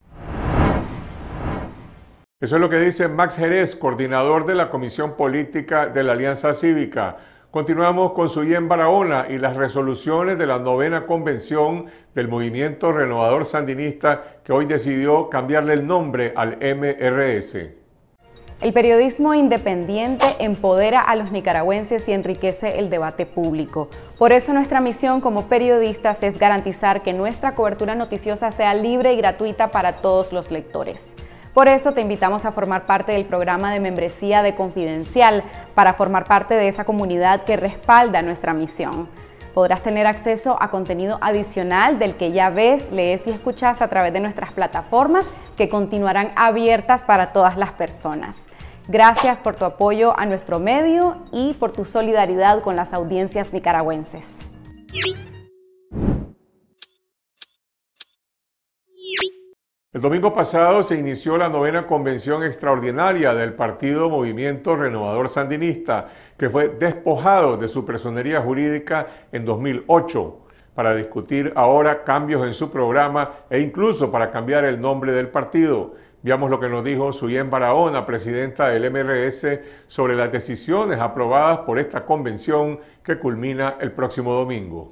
Eso es lo que dice Max Jerez, coordinador de la Comisión Política de la Alianza Cívica. Continuamos con Suyen Barahona y las resoluciones de la novena convención del Movimiento Renovador Sandinista, que hoy decidió cambiarle el nombre al M R S. El periodismo independiente empodera a los nicaragüenses y enriquece el debate público. Por eso nuestra misión como periodistas es garantizar que nuestra cobertura noticiosa sea libre y gratuita para todos los lectores. Por eso te invitamos a formar parte del programa de membresía de Confidencial, para formar parte de esa comunidad que respalda nuestra misión. Podrás tener acceso a contenido adicional del que ya ves, lees y escuchas a través de nuestras plataformas, que continuarán abiertas para todas las personas. Gracias por tu apoyo a nuestro medio y por tu solidaridad con las audiencias nicaragüenses. El domingo pasado se inició la novena convención extraordinaria del Partido Movimiento Renovador Sandinista, que fue despojado de su personería jurídica en dos mil ocho, para discutir ahora cambios en su programa e incluso para cambiar el nombre del partido. Veamos lo que nos dijo Suyen Barahona, presidenta del M R S, sobre las decisiones aprobadas por esta convención que culmina el próximo domingo.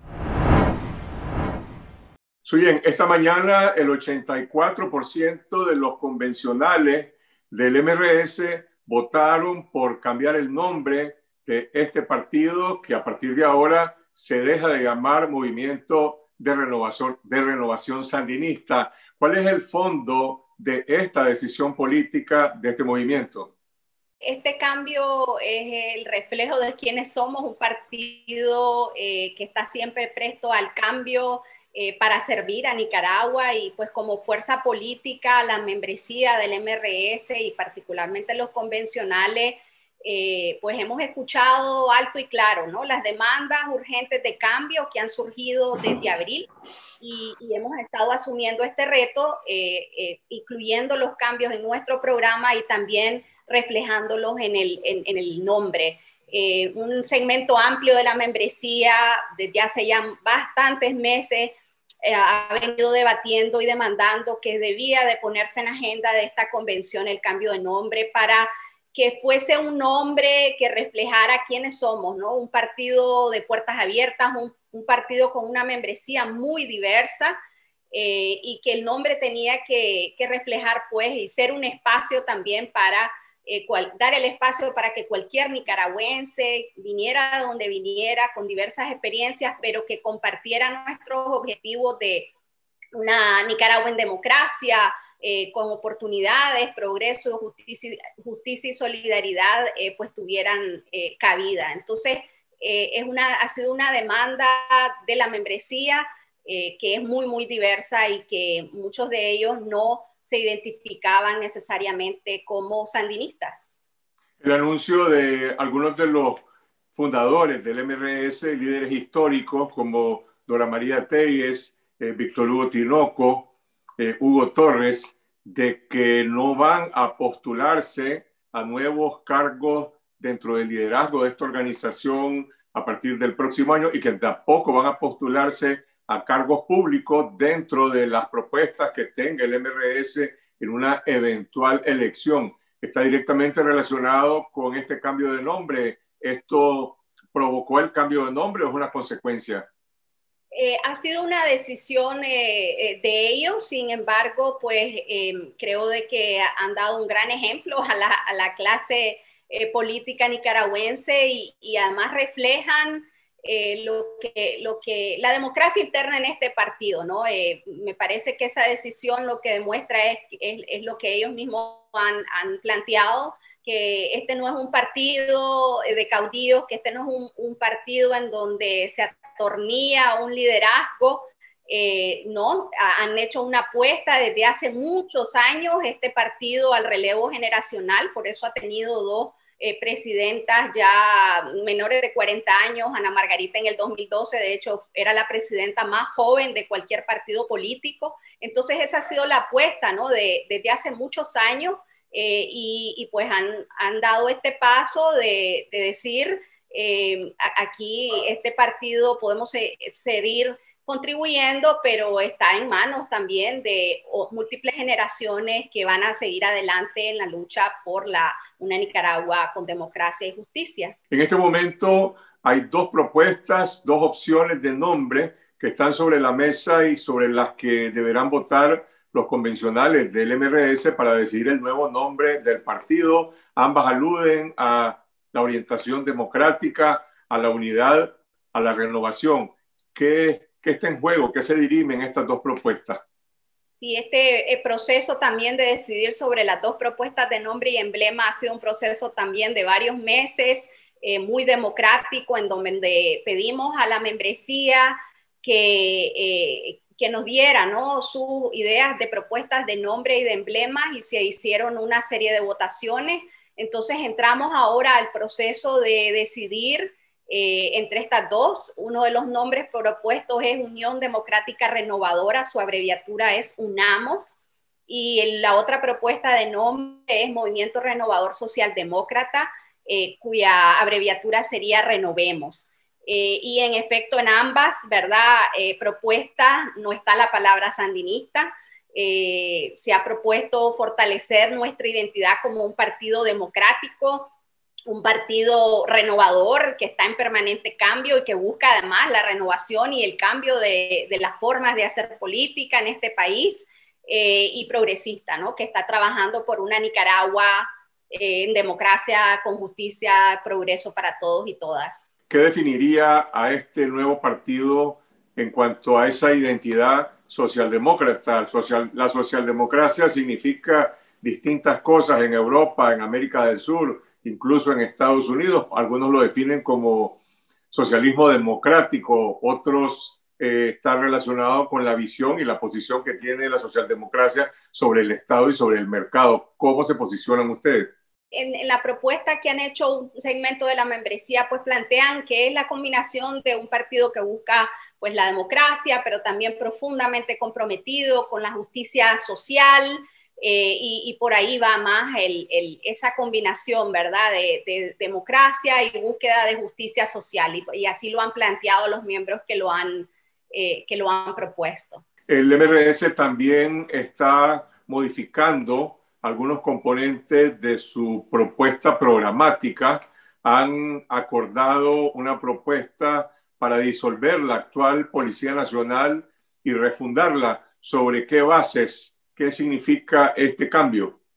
Suyen, esta mañana el ochenta y cuatro por ciento de los convencionales del M R S votaron por cambiar el nombre de este partido, que a partir de ahora se deja de llamar Movimiento de Renovación, de Renovación Sandinista. ¿Cuál es el fondo de esta decisión política de este movimiento? Este cambio es el reflejo de quienes somos, un partido eh, que está siempre presto al cambio, Eh, para servir a Nicaragua, y pues como fuerza política la membresía del M R S y particularmente los convencionales, eh, pues hemos escuchado alto y claro, ¿no?, las demandas urgentes de cambio que han surgido desde abril, y, y hemos estado asumiendo este reto, eh, eh, incluyendo los cambios en nuestro programa y también reflejándolos en el, en, en el nombre. Eh, un segmento amplio de la membresía desde hace ya bastantes meses eh, ha venido debatiendo y demandando que debía de ponerse en agenda de esta convención el cambio de nombre, para que fuese un nombre que reflejara quiénes somos, ¿no? Un partido de puertas abiertas, un, un partido con una membresía muy diversa, eh, y que el nombre tenía que, que reflejar pues y ser un espacio también para eh, cual, dar el espacio para que cualquier nicaragüense viniera de donde viniera, con diversas experiencias, pero que compartiera nuestros objetivos de una Nicaragua en democracia, eh, con oportunidades, progreso, justicia, justicia y solidaridad, eh, pues tuvieran eh, cabida. Entonces, eh, es una, ha sido una demanda de la membresía eh, que es muy, muy diversa y que muchos de ellos no se identificaban necesariamente como sandinistas. El anuncio de algunos de los fundadores del M R S, líderes históricos como Dora María Telles, eh, Víctor Hugo Tinoco, eh, Hugo Torres, de que no van a postularse a nuevos cargos dentro del liderazgo de esta organización a partir del próximo año y que tampoco van a postularse a cargos públicos dentro de las propuestas que tenga el M R S en una eventual elección. Está directamente relacionado con este cambio de nombre. ¿Esto provocó el cambio de nombre o es una consecuencia? Eh, ha sido una decisión eh, de ellos, sin embargo, pues eh, creo de que han dado un gran ejemplo a la, a la clase eh, política nicaragüense y, y además reflejan eh, lo, que, lo que la democracia interna en este partido, ¿no? Eh, me parece que esa decisión lo que demuestra es, es, es lo que ellos mismos han, han planteado, que este no es un partido de caudillos, que este no es un, un partido en donde se atornilla un liderazgo, eh, no, han hecho una apuesta desde hace muchos años este partido al relevo generacional, por eso ha tenido dos eh, presidentas ya menores de cuarenta años, Ana Margarita en el dos mil doce, de hecho era la presidenta más joven de cualquier partido político, entonces esa ha sido la apuesta, ¿no? De, desde hace muchos años, eh, y, y pues han, han dado este paso de, de decir, eh, aquí este partido podemos seguir contribuyendo, pero está en manos también de múltiples generaciones que van a seguir adelante en la lucha por la, una Nicaragua con democracia y justicia. En este momento hay dos propuestas, dos opciones de nombre que están sobre la mesa y sobre las que deberán votar los convencionales del M R S para decidir el nuevo nombre del partido. Ambas aluden a la orientación democrática, a la unidad, a la renovación. ¿Qué, qué está en juego? ¿Qué se dirimen estas dos propuestas? Sí, este eh, proceso también de decidir sobre las dos propuestas de nombre y emblema ha sido un proceso también de varios meses, eh, muy democrático, en donde pedimos a la membresía que, eh, que nos diera, ¿no?, sus ideas de propuestas de nombre y de emblemas, y se hicieron una serie de votaciones. Entonces entramos ahora al proceso de decidir eh, entre estas dos. Uno de los nombres propuestos es Unión Democrática Renovadora, su abreviatura es UNAMOS, y la otra propuesta de nombre es Movimiento Renovador Socialdemócrata, eh, cuya abreviatura sería Renovemos. Eh, y en efecto, en ambas, ¿verdad?, eh, propuestas no está la palabra sandinista. Eh, se ha propuesto fortalecer nuestra identidad como un partido democrático, un partido renovador que está en permanente cambio y que busca además la renovación y el cambio de, de las formas de hacer política en este país, eh, y progresista, ¿no?, que está trabajando por una Nicaragua eh, en democracia, con justicia, progreso para todos y todas. ¿Qué definiría a este nuevo partido en cuanto a esa identidad socialdemócrata? Social, la socialdemocracia significa distintas cosas en Europa, en América del Sur, incluso en Estados Unidos. Algunos lo definen como socialismo democrático, otros eh, están relacionados con la visión y la posición que tiene la socialdemocracia sobre el Estado y sobre el mercado. ¿Cómo se posicionan ustedes? En, en la propuesta que han hecho un segmento de la membresía, pues plantean que es la combinación de un partido que busca pues la democracia, pero también profundamente comprometido con la justicia social, eh, y, y por ahí va más el, el, esa combinación, ¿verdad?, de, de democracia y búsqueda de justicia social, y, y así lo han planteado los miembros que lo han, eh, que lo han propuesto. El M R S también está modificando algunos componentes de su propuesta programática. Han acordado una propuesta para disolver la actual Policía Nacional y refundarla. ¿Sobre qué bases? ¿Qué significa este cambio?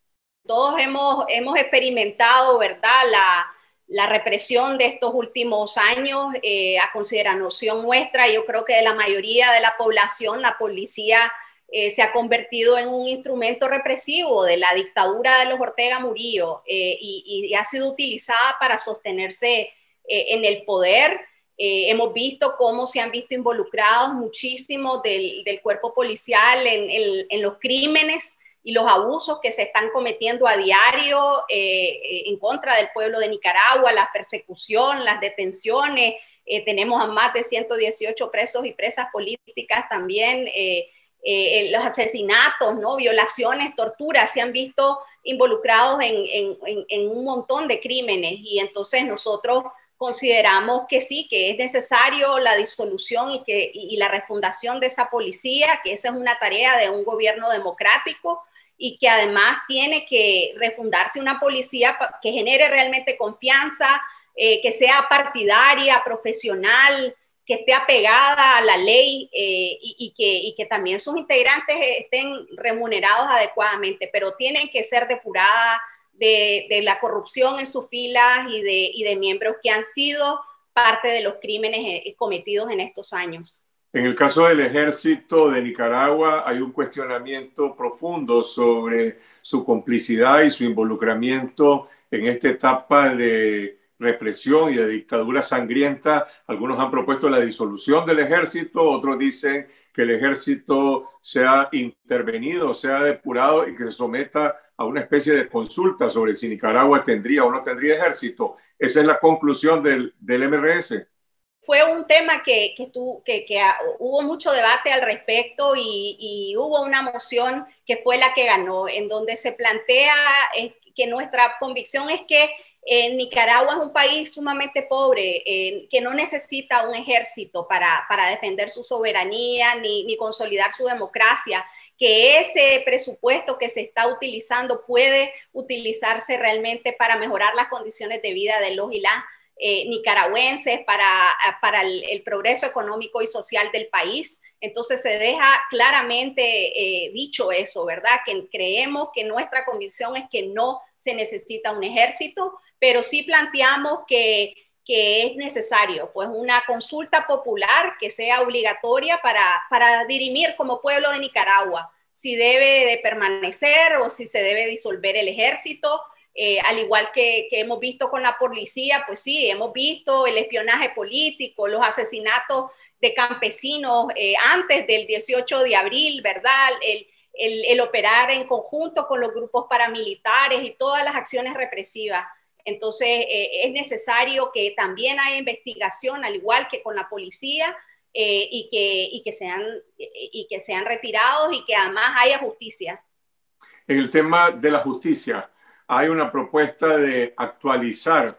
todos hemos, hemos experimentado, ¿verdad?, la, la represión de estos últimos años, eh, a consideración nuestra, yo creo que de la mayoría de la población, la policía eh, se ha convertido en un instrumento represivo de la dictadura de los Ortega Murillo, eh, y, y ha sido utilizada para sostenerse eh, en el poder. Eh, hemos visto cómo se han visto involucrados muchísimos del, del cuerpo policial en, en, en los crímenes y los abusos que se están cometiendo a diario eh, en contra del pueblo de Nicaragua, la persecución, las detenciones. Eh, tenemos a más de ciento dieciocho presos y presas políticas también, eh, eh, los asesinatos, ¿no?, violaciones, torturas, se han visto involucrados en, en, en, en un montón de crímenes, y entonces nosotros consideramos que sí, que es necesario la disolución y, que, y la refundación de esa policía, que esa es una tarea de un gobierno democrático, y que además tiene que refundarse una policía que genere realmente confianza, eh, que sea partidaria, profesional, que esté apegada a la ley, eh, y, y, que, y que también sus integrantes estén remunerados adecuadamente, pero tienen que ser depuradas de, de la corrupción en sus filas y de, y de miembros que han sido parte de los crímenes cometidos en estos años. En el caso del ejército de Nicaragua hay un cuestionamiento profundo sobre su complicidad y su involucramiento en esta etapa de represión y de dictadura sangrienta. Algunos han propuesto la disolución del ejército, otros dicen que el ejército sea intervenido, sea depurado y que se someta a una especie de consulta sobre si Nicaragua tendría o no tendría ejército. Esa es la conclusión del, del M R S. Fue un tema que, que, tu, que, que hubo mucho debate al respecto, y, y hubo una moción que fue la que ganó, en donde se plantea eh, que nuestra convicción es que eh, Nicaragua es un país sumamente pobre, eh, que no necesita un ejército para, para defender su soberanía ni, ni consolidar su democracia, que ese presupuesto que se está utilizando puede utilizarse realmente para mejorar las condiciones de vida de los y las Eh, nicaragüenses, para, para el, el progreso económico y social del país. Entonces se deja claramente eh, dicho eso, ¿verdad? Que creemos que nuestra convicción es que no se necesita un ejército, pero sí planteamos que, que es necesario pues una consulta popular que sea obligatoria para, para dirimir como pueblo de Nicaragua si debe de permanecer o si se debe disolver el ejército. Eh, al igual que, que hemos visto con la policía, pues sí, hemos visto el espionaje político, los asesinatos de campesinos eh, antes del dieciocho de abril, ¿verdad? El, el, el operar en conjunto con los grupos paramilitares y todas las acciones represivas. Entonces, eh, es necesario que también haya investigación, al igual que con la policía, eh, y, que, y, que sean, y que sean retirados y que además haya justicia. En el tema de la justicia, hay una propuesta de actualizar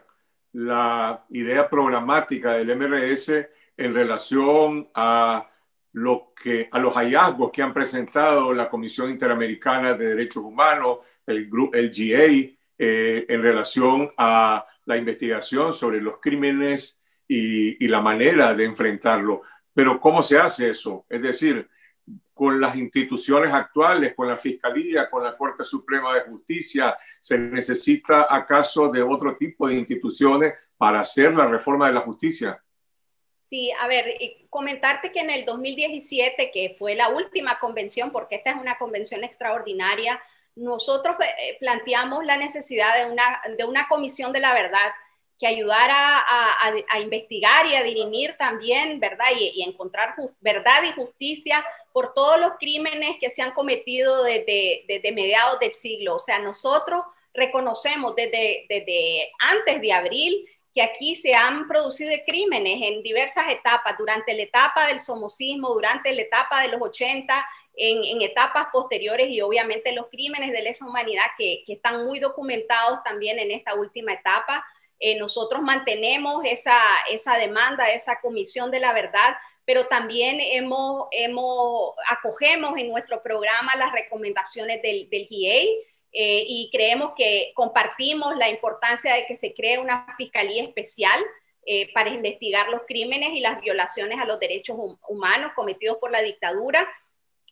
la idea programática del M R S en relación a, lo que, a los hallazgos que han presentado la Comisión Interamericana de Derechos Humanos, el, el G A, eh, en relación a la investigación sobre los crímenes y, y la manera de enfrentarlo. Pero ¿cómo se hace eso? Es decir, con las instituciones actuales, con la Fiscalía, con la Corte Suprema de Justicia, ¿se necesita acaso de otro tipo de instituciones para hacer la reforma de la justicia? Sí, a ver, comentarte que en el dos mil diecisiete, que fue la última convención, porque esta es una convención extraordinaria, nosotros planteamos la necesidad de una, de una comisión de la verdad que ayudara a, a, a investigar y a dirimir también, ¿verdad? Y, y encontrar just, verdad y justicia por todos los crímenes que se han cometido desde, desde mediados del siglo. O sea, nosotros reconocemos desde, desde antes de abril que aquí se han producido crímenes en diversas etapas, durante la etapa del somocismo, durante la etapa de los ochenta, en, en etapas posteriores, y obviamente los crímenes de lesa humanidad que, que están muy documentados también en esta última etapa. Eh, nosotros mantenemos esa, esa demanda, esa comisión de la verdad, pero también hemos, hemos, acogemos en nuestro programa las recomendaciones del, del G A, eh, y creemos que compartimos la importancia de que se cree una fiscalía especial eh, para investigar los crímenes y las violaciones a los derechos humanos cometidos por la dictadura.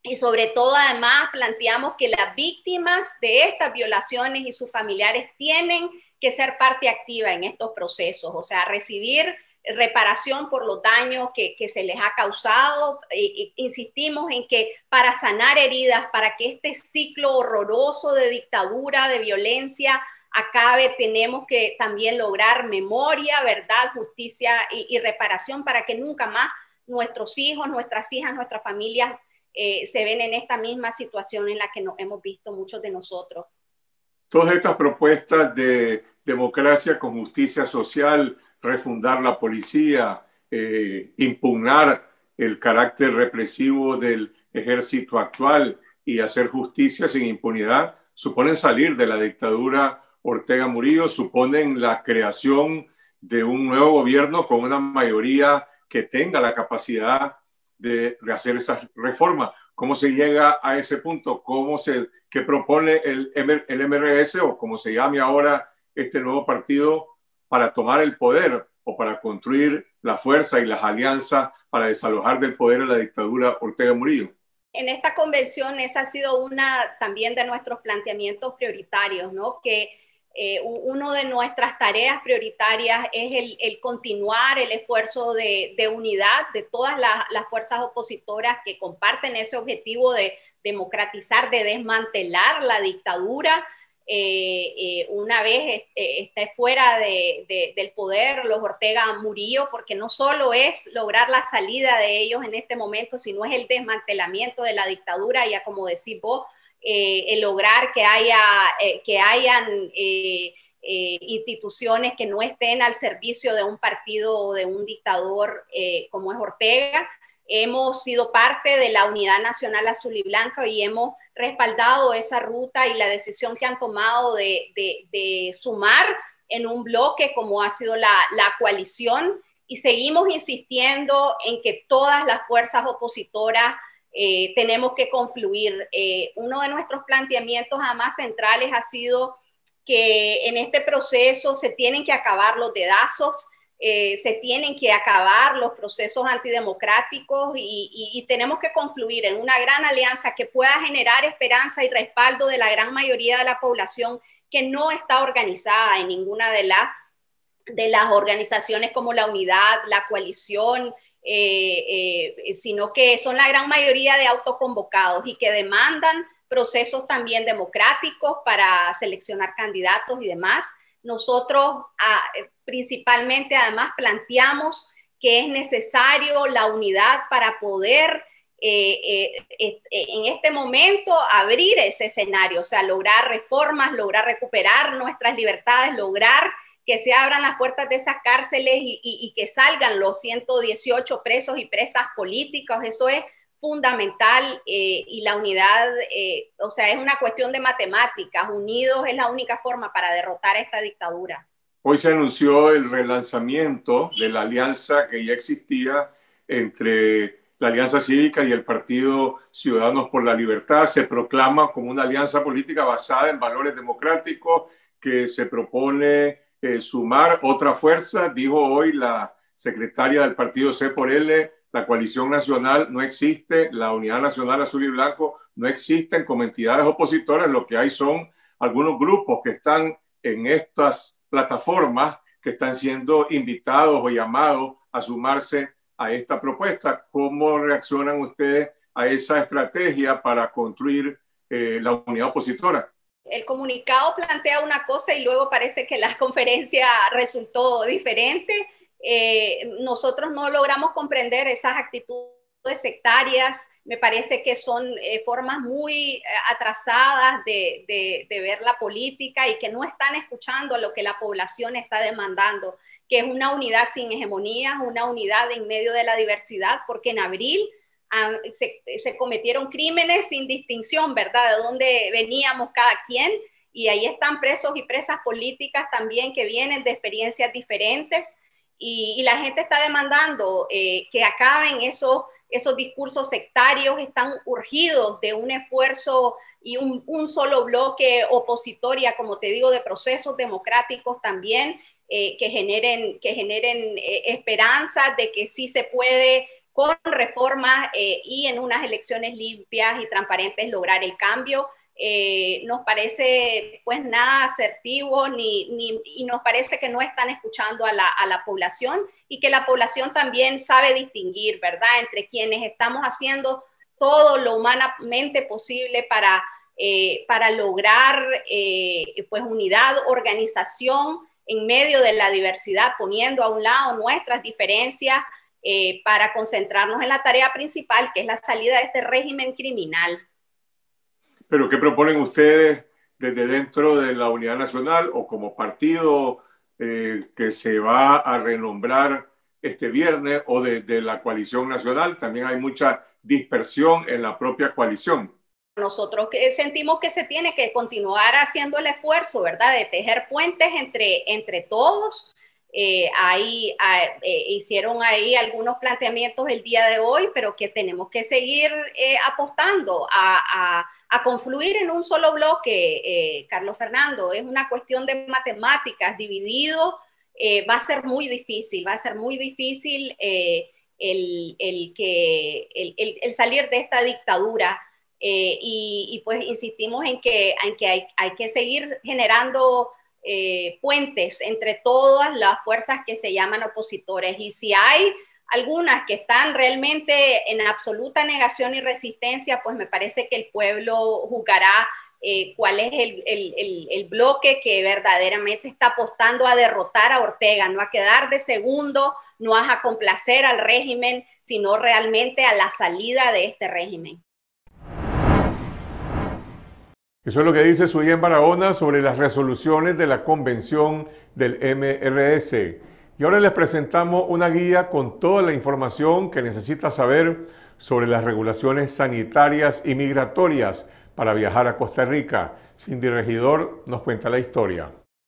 y sobre todo además planteamos que las víctimas de estas violaciones y sus familiares tienen que ser parte activa en estos procesos, o sea, recibir reparación por los daños que, que se les ha causado. E, insistimos en que para sanar heridas, para que este ciclo horroroso de dictadura, de violencia acabe, tenemos que también lograr memoria, verdad, justicia y, y reparación para que nunca más nuestros hijos, nuestras hijas, nuestras familias eh, se ven en esta misma situación en la que nos hemos visto muchos de nosotros. Todas estas propuestas de democracia con justicia social, refundar la policía, eh, impugnar el carácter represivo del ejército actual y hacer justicia sin impunidad, suponen salir de la dictadura Ortega Murillo, suponen la creación de un nuevo gobierno con una mayoría que tenga la capacidad de hacer esas reformas. ¿Cómo se llega a ese punto? ¿Cómo se, qué propone el, el M R S o como se llame ahora este nuevo partido para tomar el poder o para construir la fuerza y las alianzas para desalojar del poder a la dictadura Ortega Murillo? En esta convención esa ha sido una también de nuestros planteamientos prioritarios, ¿no? Que eh, una de nuestras tareas prioritarias es el, el continuar el esfuerzo de, de unidad de todas las, las fuerzas opositoras que comparten ese objetivo de democratizar, de desmantelar la dictadura. Eh, eh, una vez eh, esté fuera de, de, del poder los Ortega Murillo, porque no solo es lograr la salida de ellos en este momento, sino es el desmantelamiento de la dictadura, ya como decís vos, eh, el lograr que, haya, eh, que hayan eh, eh, instituciones que no estén al servicio de un partido o de un dictador eh, como es Ortega. Hemos sido parte de la Unidad Nacional Azul y Blanca y hemos respaldado esa ruta y la decisión que han tomado de, de, de sumar en un bloque como ha sido la, la coalición, y seguimos insistiendo en que todas las fuerzas opositoras eh, tenemos que confluir. Eh, uno de nuestros planteamientos además centrales ha sido que en este proceso se tienen que acabar los dedazos, Eh, se tienen que acabar los procesos antidemocráticos y, y, y tenemos que confluir en una gran alianza que pueda generar esperanza y respaldo de la gran mayoría de la población que no está organizada en ninguna de, la, de las organizaciones como la Unidad, la Coalición, eh, eh, sino que son la gran mayoría de autoconvocados y que demandan procesos también democráticos para seleccionar candidatos y demás. Nosotros ah, principalmente además planteamos que es necesario la unidad para poder eh, eh, eh, en este momento abrir ese escenario, o sea, lograr reformas, lograr recuperar nuestras libertades, lograr que se abran las puertas de esas cárceles y, y, y que salgan los ciento dieciocho presos y presas políticos. Eso es fundamental eh, y la unidad, eh, o sea, es una cuestión de matemáticas. Unidos es la única forma para derrotar a esta dictadura. Hoy se anunció el relanzamiento de la alianza que ya existía entre la Alianza Cívica y el Partido Ciudadanos por la Libertad. Se proclama como una alianza política basada en valores democráticos que se propone eh, sumar otra fuerza. Dijo hoy la secretaria del partido C por L, la coalición nacional no existe, la Unidad Nacional Azul y Blanco no existen como entidades opositoras, lo que hay son algunos grupos que están en estas plataformas que están siendo invitados o llamados a sumarse a esta propuesta. ¿Cómo reaccionan ustedes a esa estrategia para construir eh, la unidad opositora? El comunicado plantea una cosa y luego parece que la conferencia resultó diferente. Eh, nosotros no logramos comprender esas actitudes sectarias. Me parece que son eh, formas muy eh, atrasadas de, de, de ver la política y que no están escuchando lo que la población está demandando, que es una unidad sin hegemonías, una unidad en medio de la diversidad, porque en abril ah, se, se cometieron crímenes sin distinción, ¿verdad? De dónde veníamos cada quien, y ahí están presos y presas políticas también que vienen de experiencias diferentes. Y, y la gente está demandando eh, que acaben esos, esos discursos sectarios, están urgidos de un esfuerzo y un, un solo bloque opositoria, como te digo, de procesos democráticos también, eh, que generen, que generen eh, esperanzas de que sí se puede con reformas eh, y en unas elecciones limpias y transparentes lograr el cambio. Eh, nos parece pues nada asertivo ni, ni, y nos parece que no están escuchando a la, a la población y que la población también sabe distinguir, ¿verdad?, entre quienes estamos haciendo todo lo humanamente posible para, eh, para lograr eh, pues unidad, organización en medio de la diversidad, poniendo a un lado nuestras diferencias eh, para concentrarnos en la tarea principal, que es la salida de este régimen criminal. ¿Pero qué proponen ustedes desde dentro de la Unidad Nacional o como partido eh, que se va a renombrar este viernes o de, de la coalición nacional? También hay mucha dispersión en la propia coalición. Nosotros que sentimos que se tiene que continuar haciendo el esfuerzo, ¿verdad?, de tejer puentes entre, entre todos. Eh, ahí eh, hicieron ahí algunos planteamientos el día de hoy, pero que tenemos que seguir eh, apostando a, a, a confluir en un solo bloque, eh, Carlos Fernando. Es una cuestión de matemáticas, dividido eh, va a ser muy difícil, va a ser muy difícil eh, el, el, que, el, el, el salir de esta dictadura. Eh, y, y pues insistimos en que, en que hay, hay que seguir generando eh, puentes entre todas las fuerzas que se llaman opositores. Y si hay algunas que están realmente en absoluta negación y resistencia, pues me parece que el pueblo juzgará eh, cuál es el, el, el, el bloque que verdaderamente está apostando a derrotar a Ortega, no a quedar de segundo, no a complacer al régimen, sino realmente a la salida de este régimen. Eso es lo que dice Suyen Barahona sobre las resoluciones de la convención del M R S. Y ahora les presentamos una guía con toda la información que necesita saber sobre las regulaciones sanitarias y migratorias para viajar a Costa Rica. Cindy Regidor nos cuenta la historia.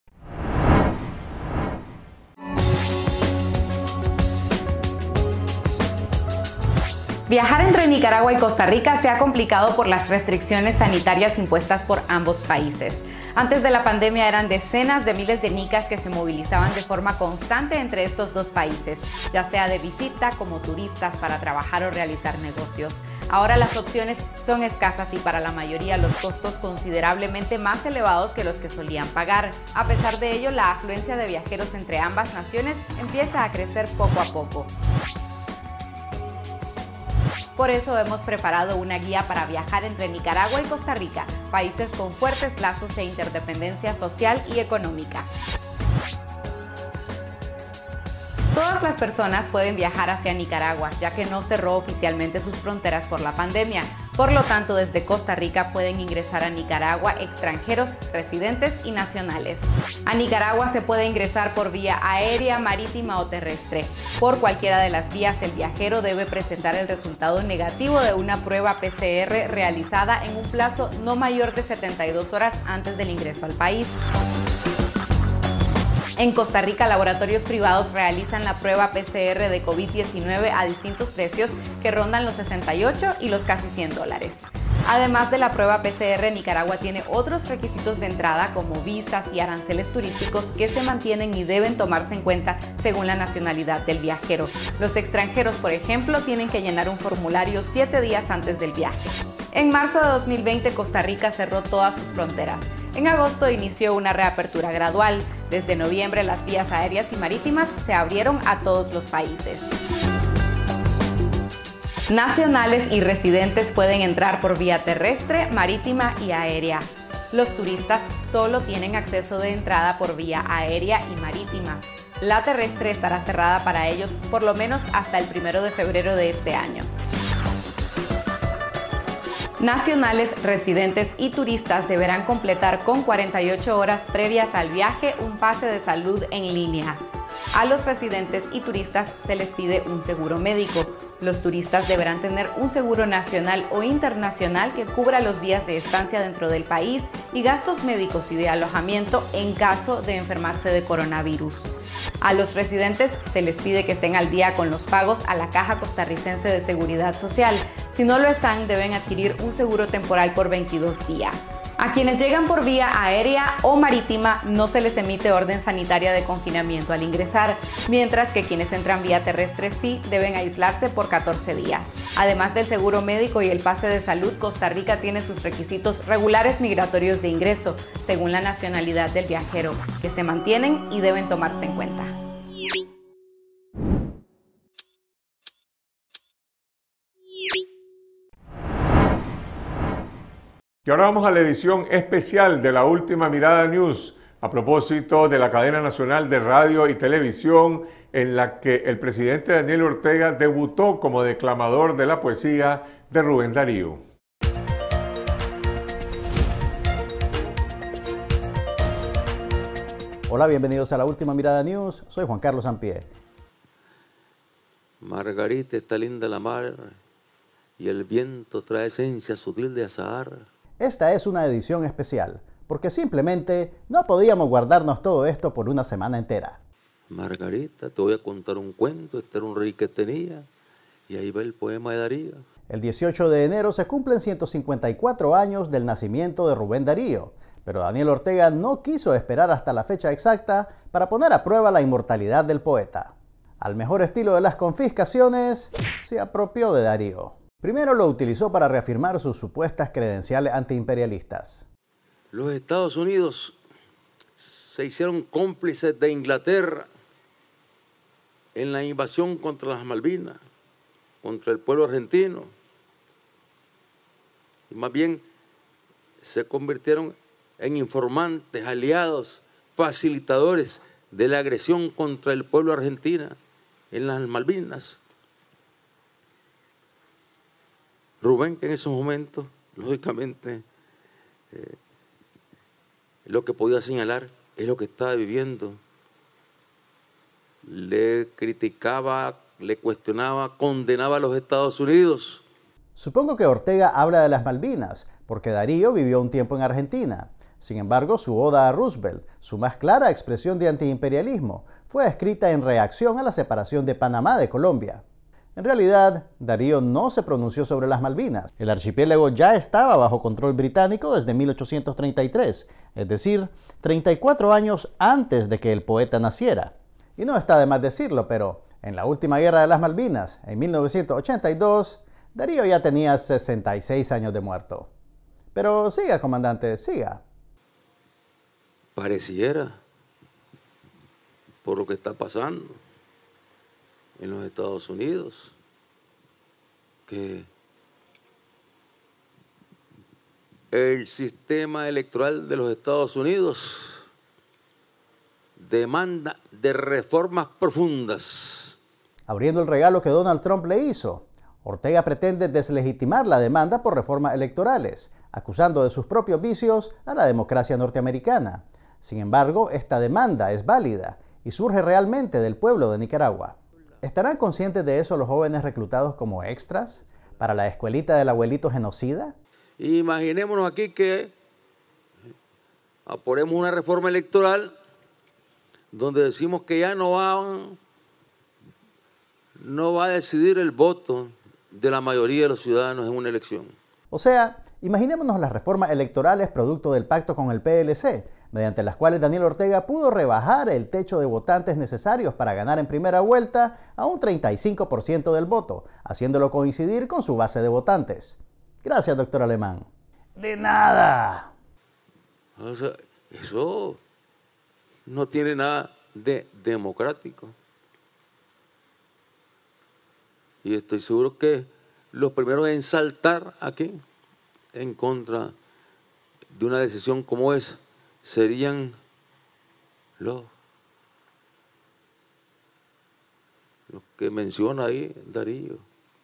Viajar entre Nicaragua y Costa Rica se ha complicado por las restricciones sanitarias impuestas por ambos países. Antes de la pandemia eran decenas de miles de nicas que se movilizaban de forma constante entre estos dos países, ya sea de visita como turistas para trabajar o realizar negocios. Ahora las opciones son escasas y para la mayoría los costos considerablemente más elevados que los que solían pagar. A pesar de ello, la afluencia de viajeros entre ambas naciones empieza a crecer poco a poco. Por eso hemos preparado una guía para viajar entre Nicaragua y Costa Rica, países con fuertes lazos e interdependencia social y económica. Todas las personas pueden viajar hacia Nicaragua, ya que no cerró oficialmente sus fronteras por la pandemia. Por lo tanto, desde Costa Rica pueden ingresar a Nicaragua extranjeros, residentes y nacionales. A Nicaragua se puede ingresar por vía aérea, marítima o terrestre. Por cualquiera de las vías, el viajero debe presentar el resultado negativo de una prueba P C R realizada en un plazo no mayor de setenta y dos horas antes del ingreso al país. En Costa Rica, laboratorios privados realizan la prueba P C R de COVID diecinueve a distintos precios que rondan los sesenta y ocho y los casi cien dólares. Además de la prueba P C R, Nicaragua tiene otros requisitos de entrada como visas y aranceles turísticos que se mantienen y deben tomarse en cuenta según la nacionalidad del viajero. Los extranjeros, por ejemplo, tienen que llenar un formulario siete días antes del viaje. En marzo de dos mil veinte, Costa Rica cerró todas sus fronteras. En agosto inició una reapertura gradual. Desde noviembre, las vías aéreas y marítimas se abrieron a todos los países. Nacionales y residentes pueden entrar por vía terrestre, marítima y aérea. Los turistas solo tienen acceso de entrada por vía aérea y marítima. La terrestre estará cerrada para ellos por lo menos hasta el primero de febrero de este año. Nacionales, residentes y turistas deberán completar con cuarenta y ocho horas previas al viaje un pase de salud en línea. A los residentes y turistas se les pide un seguro médico. Los turistas deberán tener un seguro nacional o internacional que cubra los días de estancia dentro del país y gastos médicos y de alojamiento en caso de enfermarse de coronavirus. A los residentes se les pide que estén al día con los pagos a la Caja Costarricense de Seguridad Social. Si no lo están, deben adquirir un seguro temporal por veintidós días. A quienes llegan por vía aérea o marítima no se les emite orden sanitaria de confinamiento al ingresar, mientras que quienes entran vía terrestre sí deben aislarse por catorce días. Además del seguro médico y el pase de salud, Costa Rica tiene sus requisitos regulares migratorios de ingreso, según la nacionalidad del viajero, que se mantienen y deben tomarse en cuenta. Y ahora vamos a la edición especial de la Última Mirada News, a propósito de la cadena nacional de radio y televisión, en la que el presidente Daniel Ortega debutó como declamador de la poesía de Rubén Darío. Hola, bienvenidos a la Última Mirada News. Soy Juan Carlos Sampié. Margarita, está linda la mar y el viento trae esencia sutil de azahar. Esta es una edición especial, porque simplemente no podíamos guardarnos todo esto por una semana entera. Margarita, te voy a contar un cuento. Este era un rey que tenía, y ahí va el poema de Darío. El dieciocho de enero se cumplen ciento cincuenta y cuatro años del nacimiento de Rubén Darío, pero Daniel Ortega no quiso esperar hasta la fecha exacta para poner a prueba la inmortalidad del poeta. Al mejor estilo de las confiscaciones, se apropió de Darío. Primero lo utilizó para reafirmar sus supuestas credenciales antiimperialistas. Los Estados Unidos se hicieron cómplices de Inglaterra en la invasión contra las Malvinas, contra el pueblo argentino. Y más bien se convirtieron en informantes, aliados, facilitadores de la agresión contra el pueblo argentino en las Malvinas. Rubén, que en esos momentos, lógicamente, eh, lo que podía señalar es lo que estaba viviendo. Le criticaba, le cuestionaba, condenaba a los Estados Unidos. Supongo que Ortega habla de las Malvinas, porque Darío vivió un tiempo en Argentina. Sin embargo, su oda a Roosevelt, su más clara expresión de antiimperialismo, fue escrita en reacción a la separación de Panamá de Colombia. En realidad, Darío no se pronunció sobre las Malvinas. El archipiélago ya estaba bajo control británico desde mil ochocientos treinta y tres, es decir, treinta y cuatro años antes de que el poeta naciera. Y no está de más decirlo, pero en la última guerra de las Malvinas, en mil novecientos ochenta y dos, Darío ya tenía sesenta y seis años de muerto. Pero siga, comandante, siga. Pareciera, por lo que está pasando en los Estados Unidos, que el sistema electoral de los Estados Unidos demanda de reformas profundas. Abriendo el regalo que Donald Trump le hizo, Ortega pretende deslegitimar la demanda por reformas electorales, acusando de sus propios vicios a la democracia norteamericana. Sin embargo, esta demanda es válida y surge realmente del pueblo de Nicaragua. ¿Estarán conscientes de eso los jóvenes reclutados como extras para la escuelita del abuelito genocida? Imaginémonos aquí que aporemos una reforma electoral donde decimos que ya no va, no va a decidir el voto de la mayoría de los ciudadanos en una elección. O sea, imaginémonos las reformas electorales producto del pacto con el P L C, mediante las cuales Daniel Ortega pudo rebajar el techo de votantes necesarios para ganar en primera vuelta a un treinta y cinco por ciento del voto, haciéndolo coincidir con su base de votantes. Gracias, doctor Alemán. ¡De nada! O sea, eso no tiene nada de democrático. Y estoy seguro que los primeros en saltar aquí en contra de una decisión como esa serían los, los que menciona ahí Darío,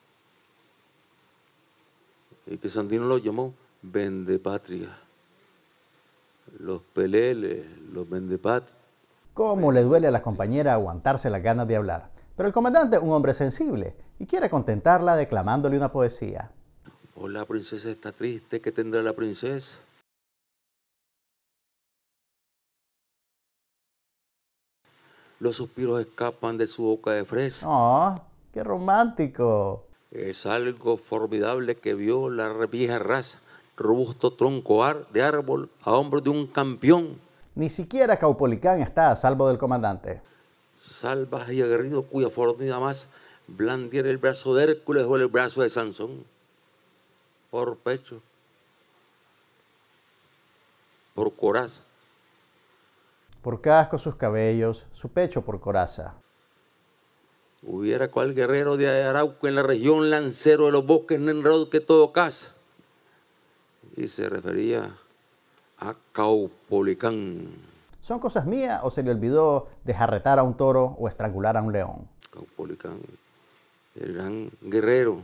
y que Sandino lo llamó vendepatria, los peleles, los vendepatria. ¿Cómo le duele a la compañera aguantarse las ganas de hablar? Pero el comandante es un hombre sensible y quiere contentarla declamándole una poesía. Oh, la princesa está triste, ¿qué tendrá la princesa? Los suspiros escapan de su boca de fresa. ¡Oh, qué romántico! Es algo formidable que vio la vieja raza robusto tronco de árbol a hombros de un campeón. Ni siquiera Caupolicán está a salvo del comandante. Salvaje y aguerrido, cuya fortuna más blandiera el brazo de Hércules o el brazo de Sansón. Por pecho, por coraza. Por casco sus cabellos, su pecho por coraza. Hubiera cual guerrero de Arauco en la región, lancero de los bosques, enredados que todo caza. Y se refería a Caupolicán. ¿Son cosas mías o se le olvidó dejarretar a un toro o estrangular a un león? Caupolicán, el gran guerrero.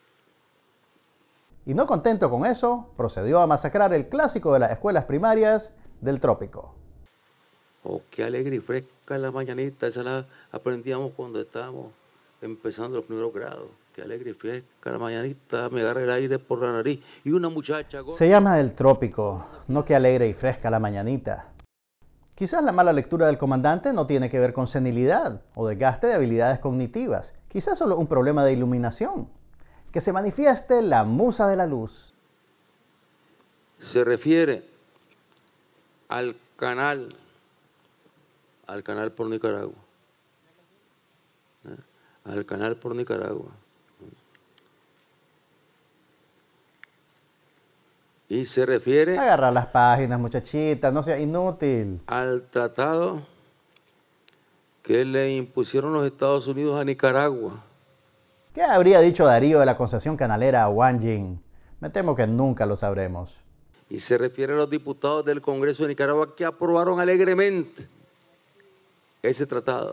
Y no contento con eso, procedió a masacrar el clásico de las escuelas primarias del trópico. Oh, qué alegre y fresca la mañanita, esa la aprendíamos cuando estábamos empezando los primeros grados. Qué alegre y fresca la mañanita, me agarra el aire por la nariz. Y una muchacha... Se llama del trópico, no qué alegre y fresca la mañanita. Quizás la mala lectura del comandante no tiene que ver con senilidad o desgaste de habilidades cognitivas. Quizás solo un problema de iluminación. Que se manifieste la musa de la luz. Se refiere al canal, al canal por Nicaragua. ¿Eh? Al canal por Nicaragua. Y se refiere... Agarra las páginas, muchachita, no sea inútil. Al tratado que le impusieron los Estados Unidos a Nicaragua. ¿Qué habría dicho Darío de la concesión canalera a Wang Jing? Me temo que nunca lo sabremos. Y se refiere a los diputados del Congreso de Nicaragua que aprobaron alegremente ese tratado.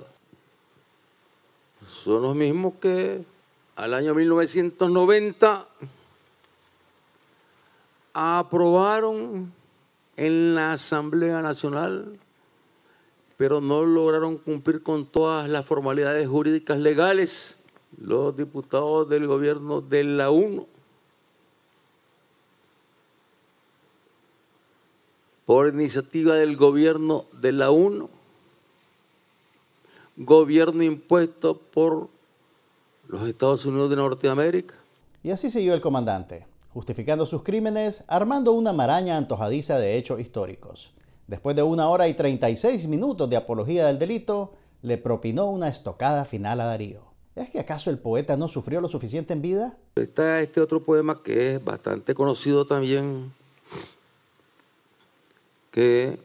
Son los mismos que al año mil novecientos noventa aprobaron en la Asamblea Nacional, pero no lograron cumplir con todas las formalidades jurídicas legales los diputados del gobierno de la U N O. Por iniciativa del gobierno de la U N O, gobierno impuesto por los Estados Unidos de Norteamérica. Y así siguió el comandante, justificando sus crímenes, armando una maraña antojadiza de hechos históricos. Después de una hora y treinta y seis minutos de apología del delito, le propinó una estocada final a Darío. ¿Es que acaso el poeta no sufrió lo suficiente en vida? Está este otro poema que es bastante conocido también, que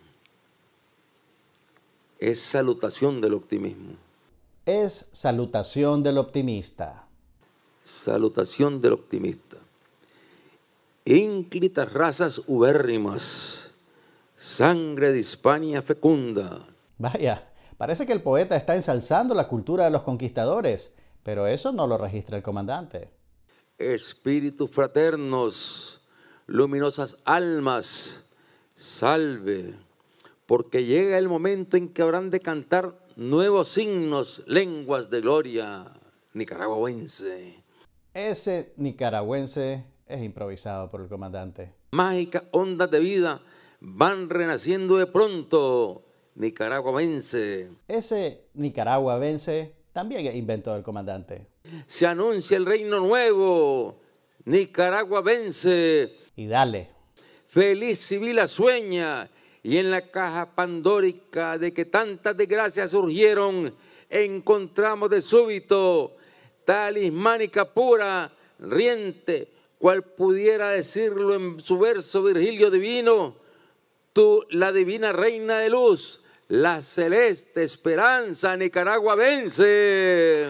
es Salutación del Optimismo. Es Salutación del Optimista. Salutación del Optimista. Ínclitas razas ubérrimas, sangre de Hispania fecunda. Vaya, parece que el poeta está ensalzando la cultura de los conquistadores, pero eso no lo registra el comandante. Espíritus fraternos, luminosas almas, salve, porque llega el momento en que habrán de cantar nuevos signos, lenguas de gloria nicaragüense. Ese nicaragüense es improvisado por el comandante. Mágicas ondas de vida van renaciendo de pronto, Nicaragua vence. Ese Nicaragua vence también es invento del comandante. Se anuncia el reino nuevo, Nicaragua vence. Y dale. Feliz Sibila sueña, y en la caja pandórica de que tantas desgracias surgieron, encontramos de súbito talismánica pura, riente, cual pudiera decirlo en su verso Virgilio divino, tú, la divina reina de luz, la celeste esperanza, Nicaragua vence.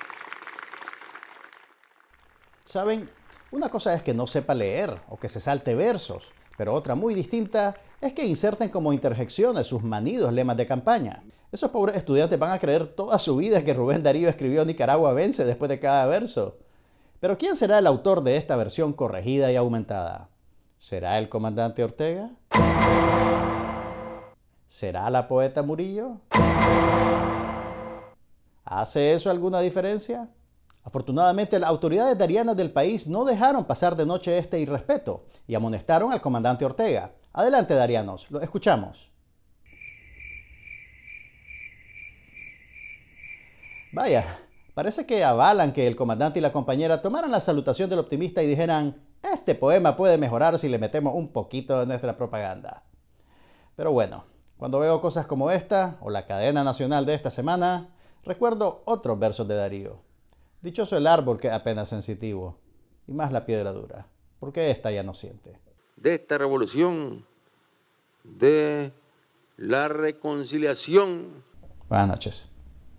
¿Saben? Una cosa es que no sepa leer o que se salte versos, pero otra muy distinta es que inserten como interjecciones sus manidos lemas de campaña. Esos pobres estudiantes van a creer toda su vida que Rubén Darío escribió Nicaragua vence después de cada verso. Pero ¿quién será el autor de esta versión corregida y aumentada? ¿Será el comandante Ortega? ¿Será la poeta Murillo? ¿Hace eso alguna diferencia? Afortunadamente, las autoridades darianas del país no dejaron pasar de noche este irrespeto y amonestaron al comandante Ortega. Adelante, darianos, lo escuchamos. Vaya, parece que avalan que el comandante y la compañera tomaran la salutación del optimista y dijeran Este poema puede mejorar si le metemos un poquito de nuestra propaganda. Pero bueno, cuando veo cosas como esta, o la cadena nacional de esta semana, recuerdo otros versos de Darío. Dichoso el árbol que es apenas sensitivo, y más la piedra dura, porque ésta ya no siente. De esta revolución, de la reconciliación. Buenas noches.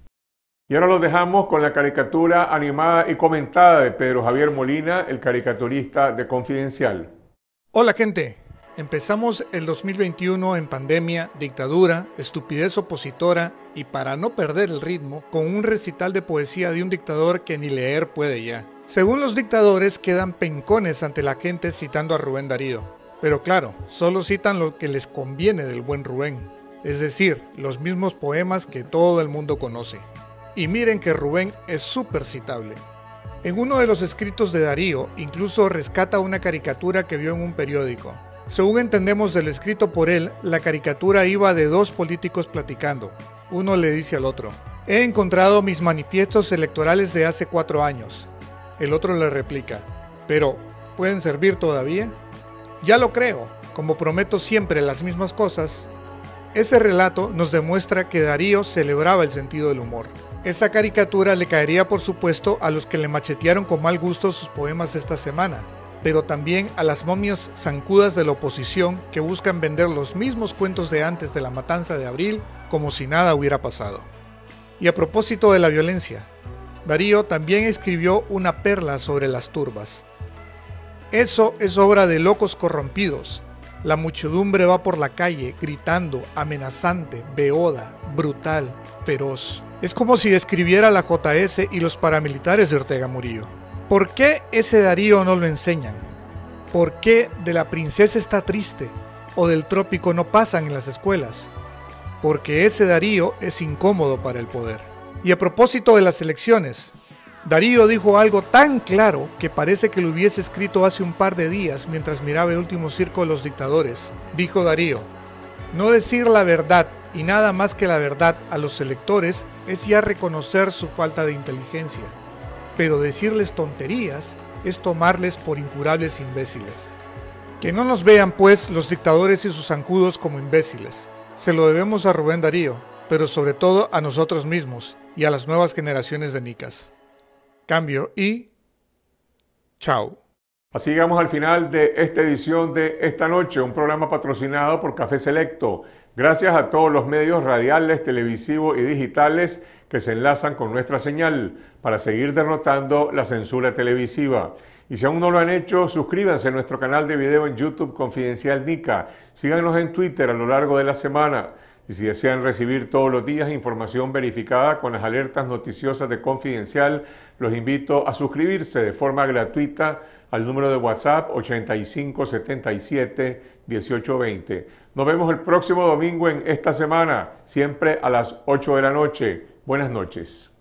Y ahora los dejamos con la caricatura animada y comentada de Pedro Javier Molina, el caricaturista de Confidencial. Hola gente, empezamos el dos mil veintiuno en pandemia, dictadura, estupidez opositora y para no perder el ritmo, con un recital de poesía de un dictador que ni leer puede ya. Según los dictadores quedan pencones ante la gente citando a Rubén Darío. Pero claro, solo citan lo que les conviene del buen Rubén, es decir, los mismos poemas que todo el mundo conoce. Y miren que Rubén es súper citable. En uno de los escritos de Darío, incluso rescata una caricatura que vio en un periódico. Según entendemos del escrito por él, la caricatura iba de dos políticos platicando. Uno le dice al otro: he encontrado mis manifiestos electorales de hace cuatro años. El otro le replica: pero, ¿pueden servir todavía? Ya lo creo, como prometo siempre las mismas cosas. Ese relato nos demuestra que Darío celebraba el sentido del humor. Esa caricatura le caería por supuesto a los que le machetearon con mal gusto sus poemas esta semana, pero también a las momias zancudas de la oposición que buscan vender los mismos cuentos de antes de la matanza de abril como si nada hubiera pasado. Y a propósito de la violencia, Darío también escribió una perla sobre las turbas. Eso es obra de locos corrompidos. La muchedumbre va por la calle gritando, amenazante, beoda, brutal, feroz. Es como si describiera la J S y los paramilitares de Ortega Murillo. ¿Por qué ese Darío no lo enseñan? ¿Por qué de la princesa está triste o del trópico no pasan en las escuelas? Porque ese Darío es incómodo para el poder. Y a propósito de las elecciones, Darío dijo algo tan claro que parece que lo hubiese escrito hace un par de días mientras miraba el último circo de los dictadores. Dijo Darío: no decir la verdad y nada más que la verdad a los electores es ya reconocer su falta de inteligencia, pero decirles tonterías es tomarles por incurables imbéciles. Que no nos vean pues los dictadores y sus zancudos como imbéciles. Se lo debemos a Rubén Darío, pero sobre todo a nosotros mismos y a las nuevas generaciones de nicas. Cambio y chao. Así llegamos al final de esta edición de Esta Noche, un programa patrocinado por Café Selecto. Gracias a todos los medios radiales, televisivos y digitales que se enlazan con nuestra señal para seguir derrotando la censura televisiva. Y si aún no lo han hecho, suscríbanse a nuestro canal de video en YouTube Confidencial Nica. Síganos en Twitter a lo largo de la semana. Y si desean recibir todos los días información verificada con las alertas noticiosas de Confidencial, los invito a suscribirse de forma gratuita al número de WhatsApp ochenta y cinco setenta y siete dieciocho veinte. Nos vemos el próximo domingo en Esta Semana, siempre a las ocho de la noche. Buenas noches.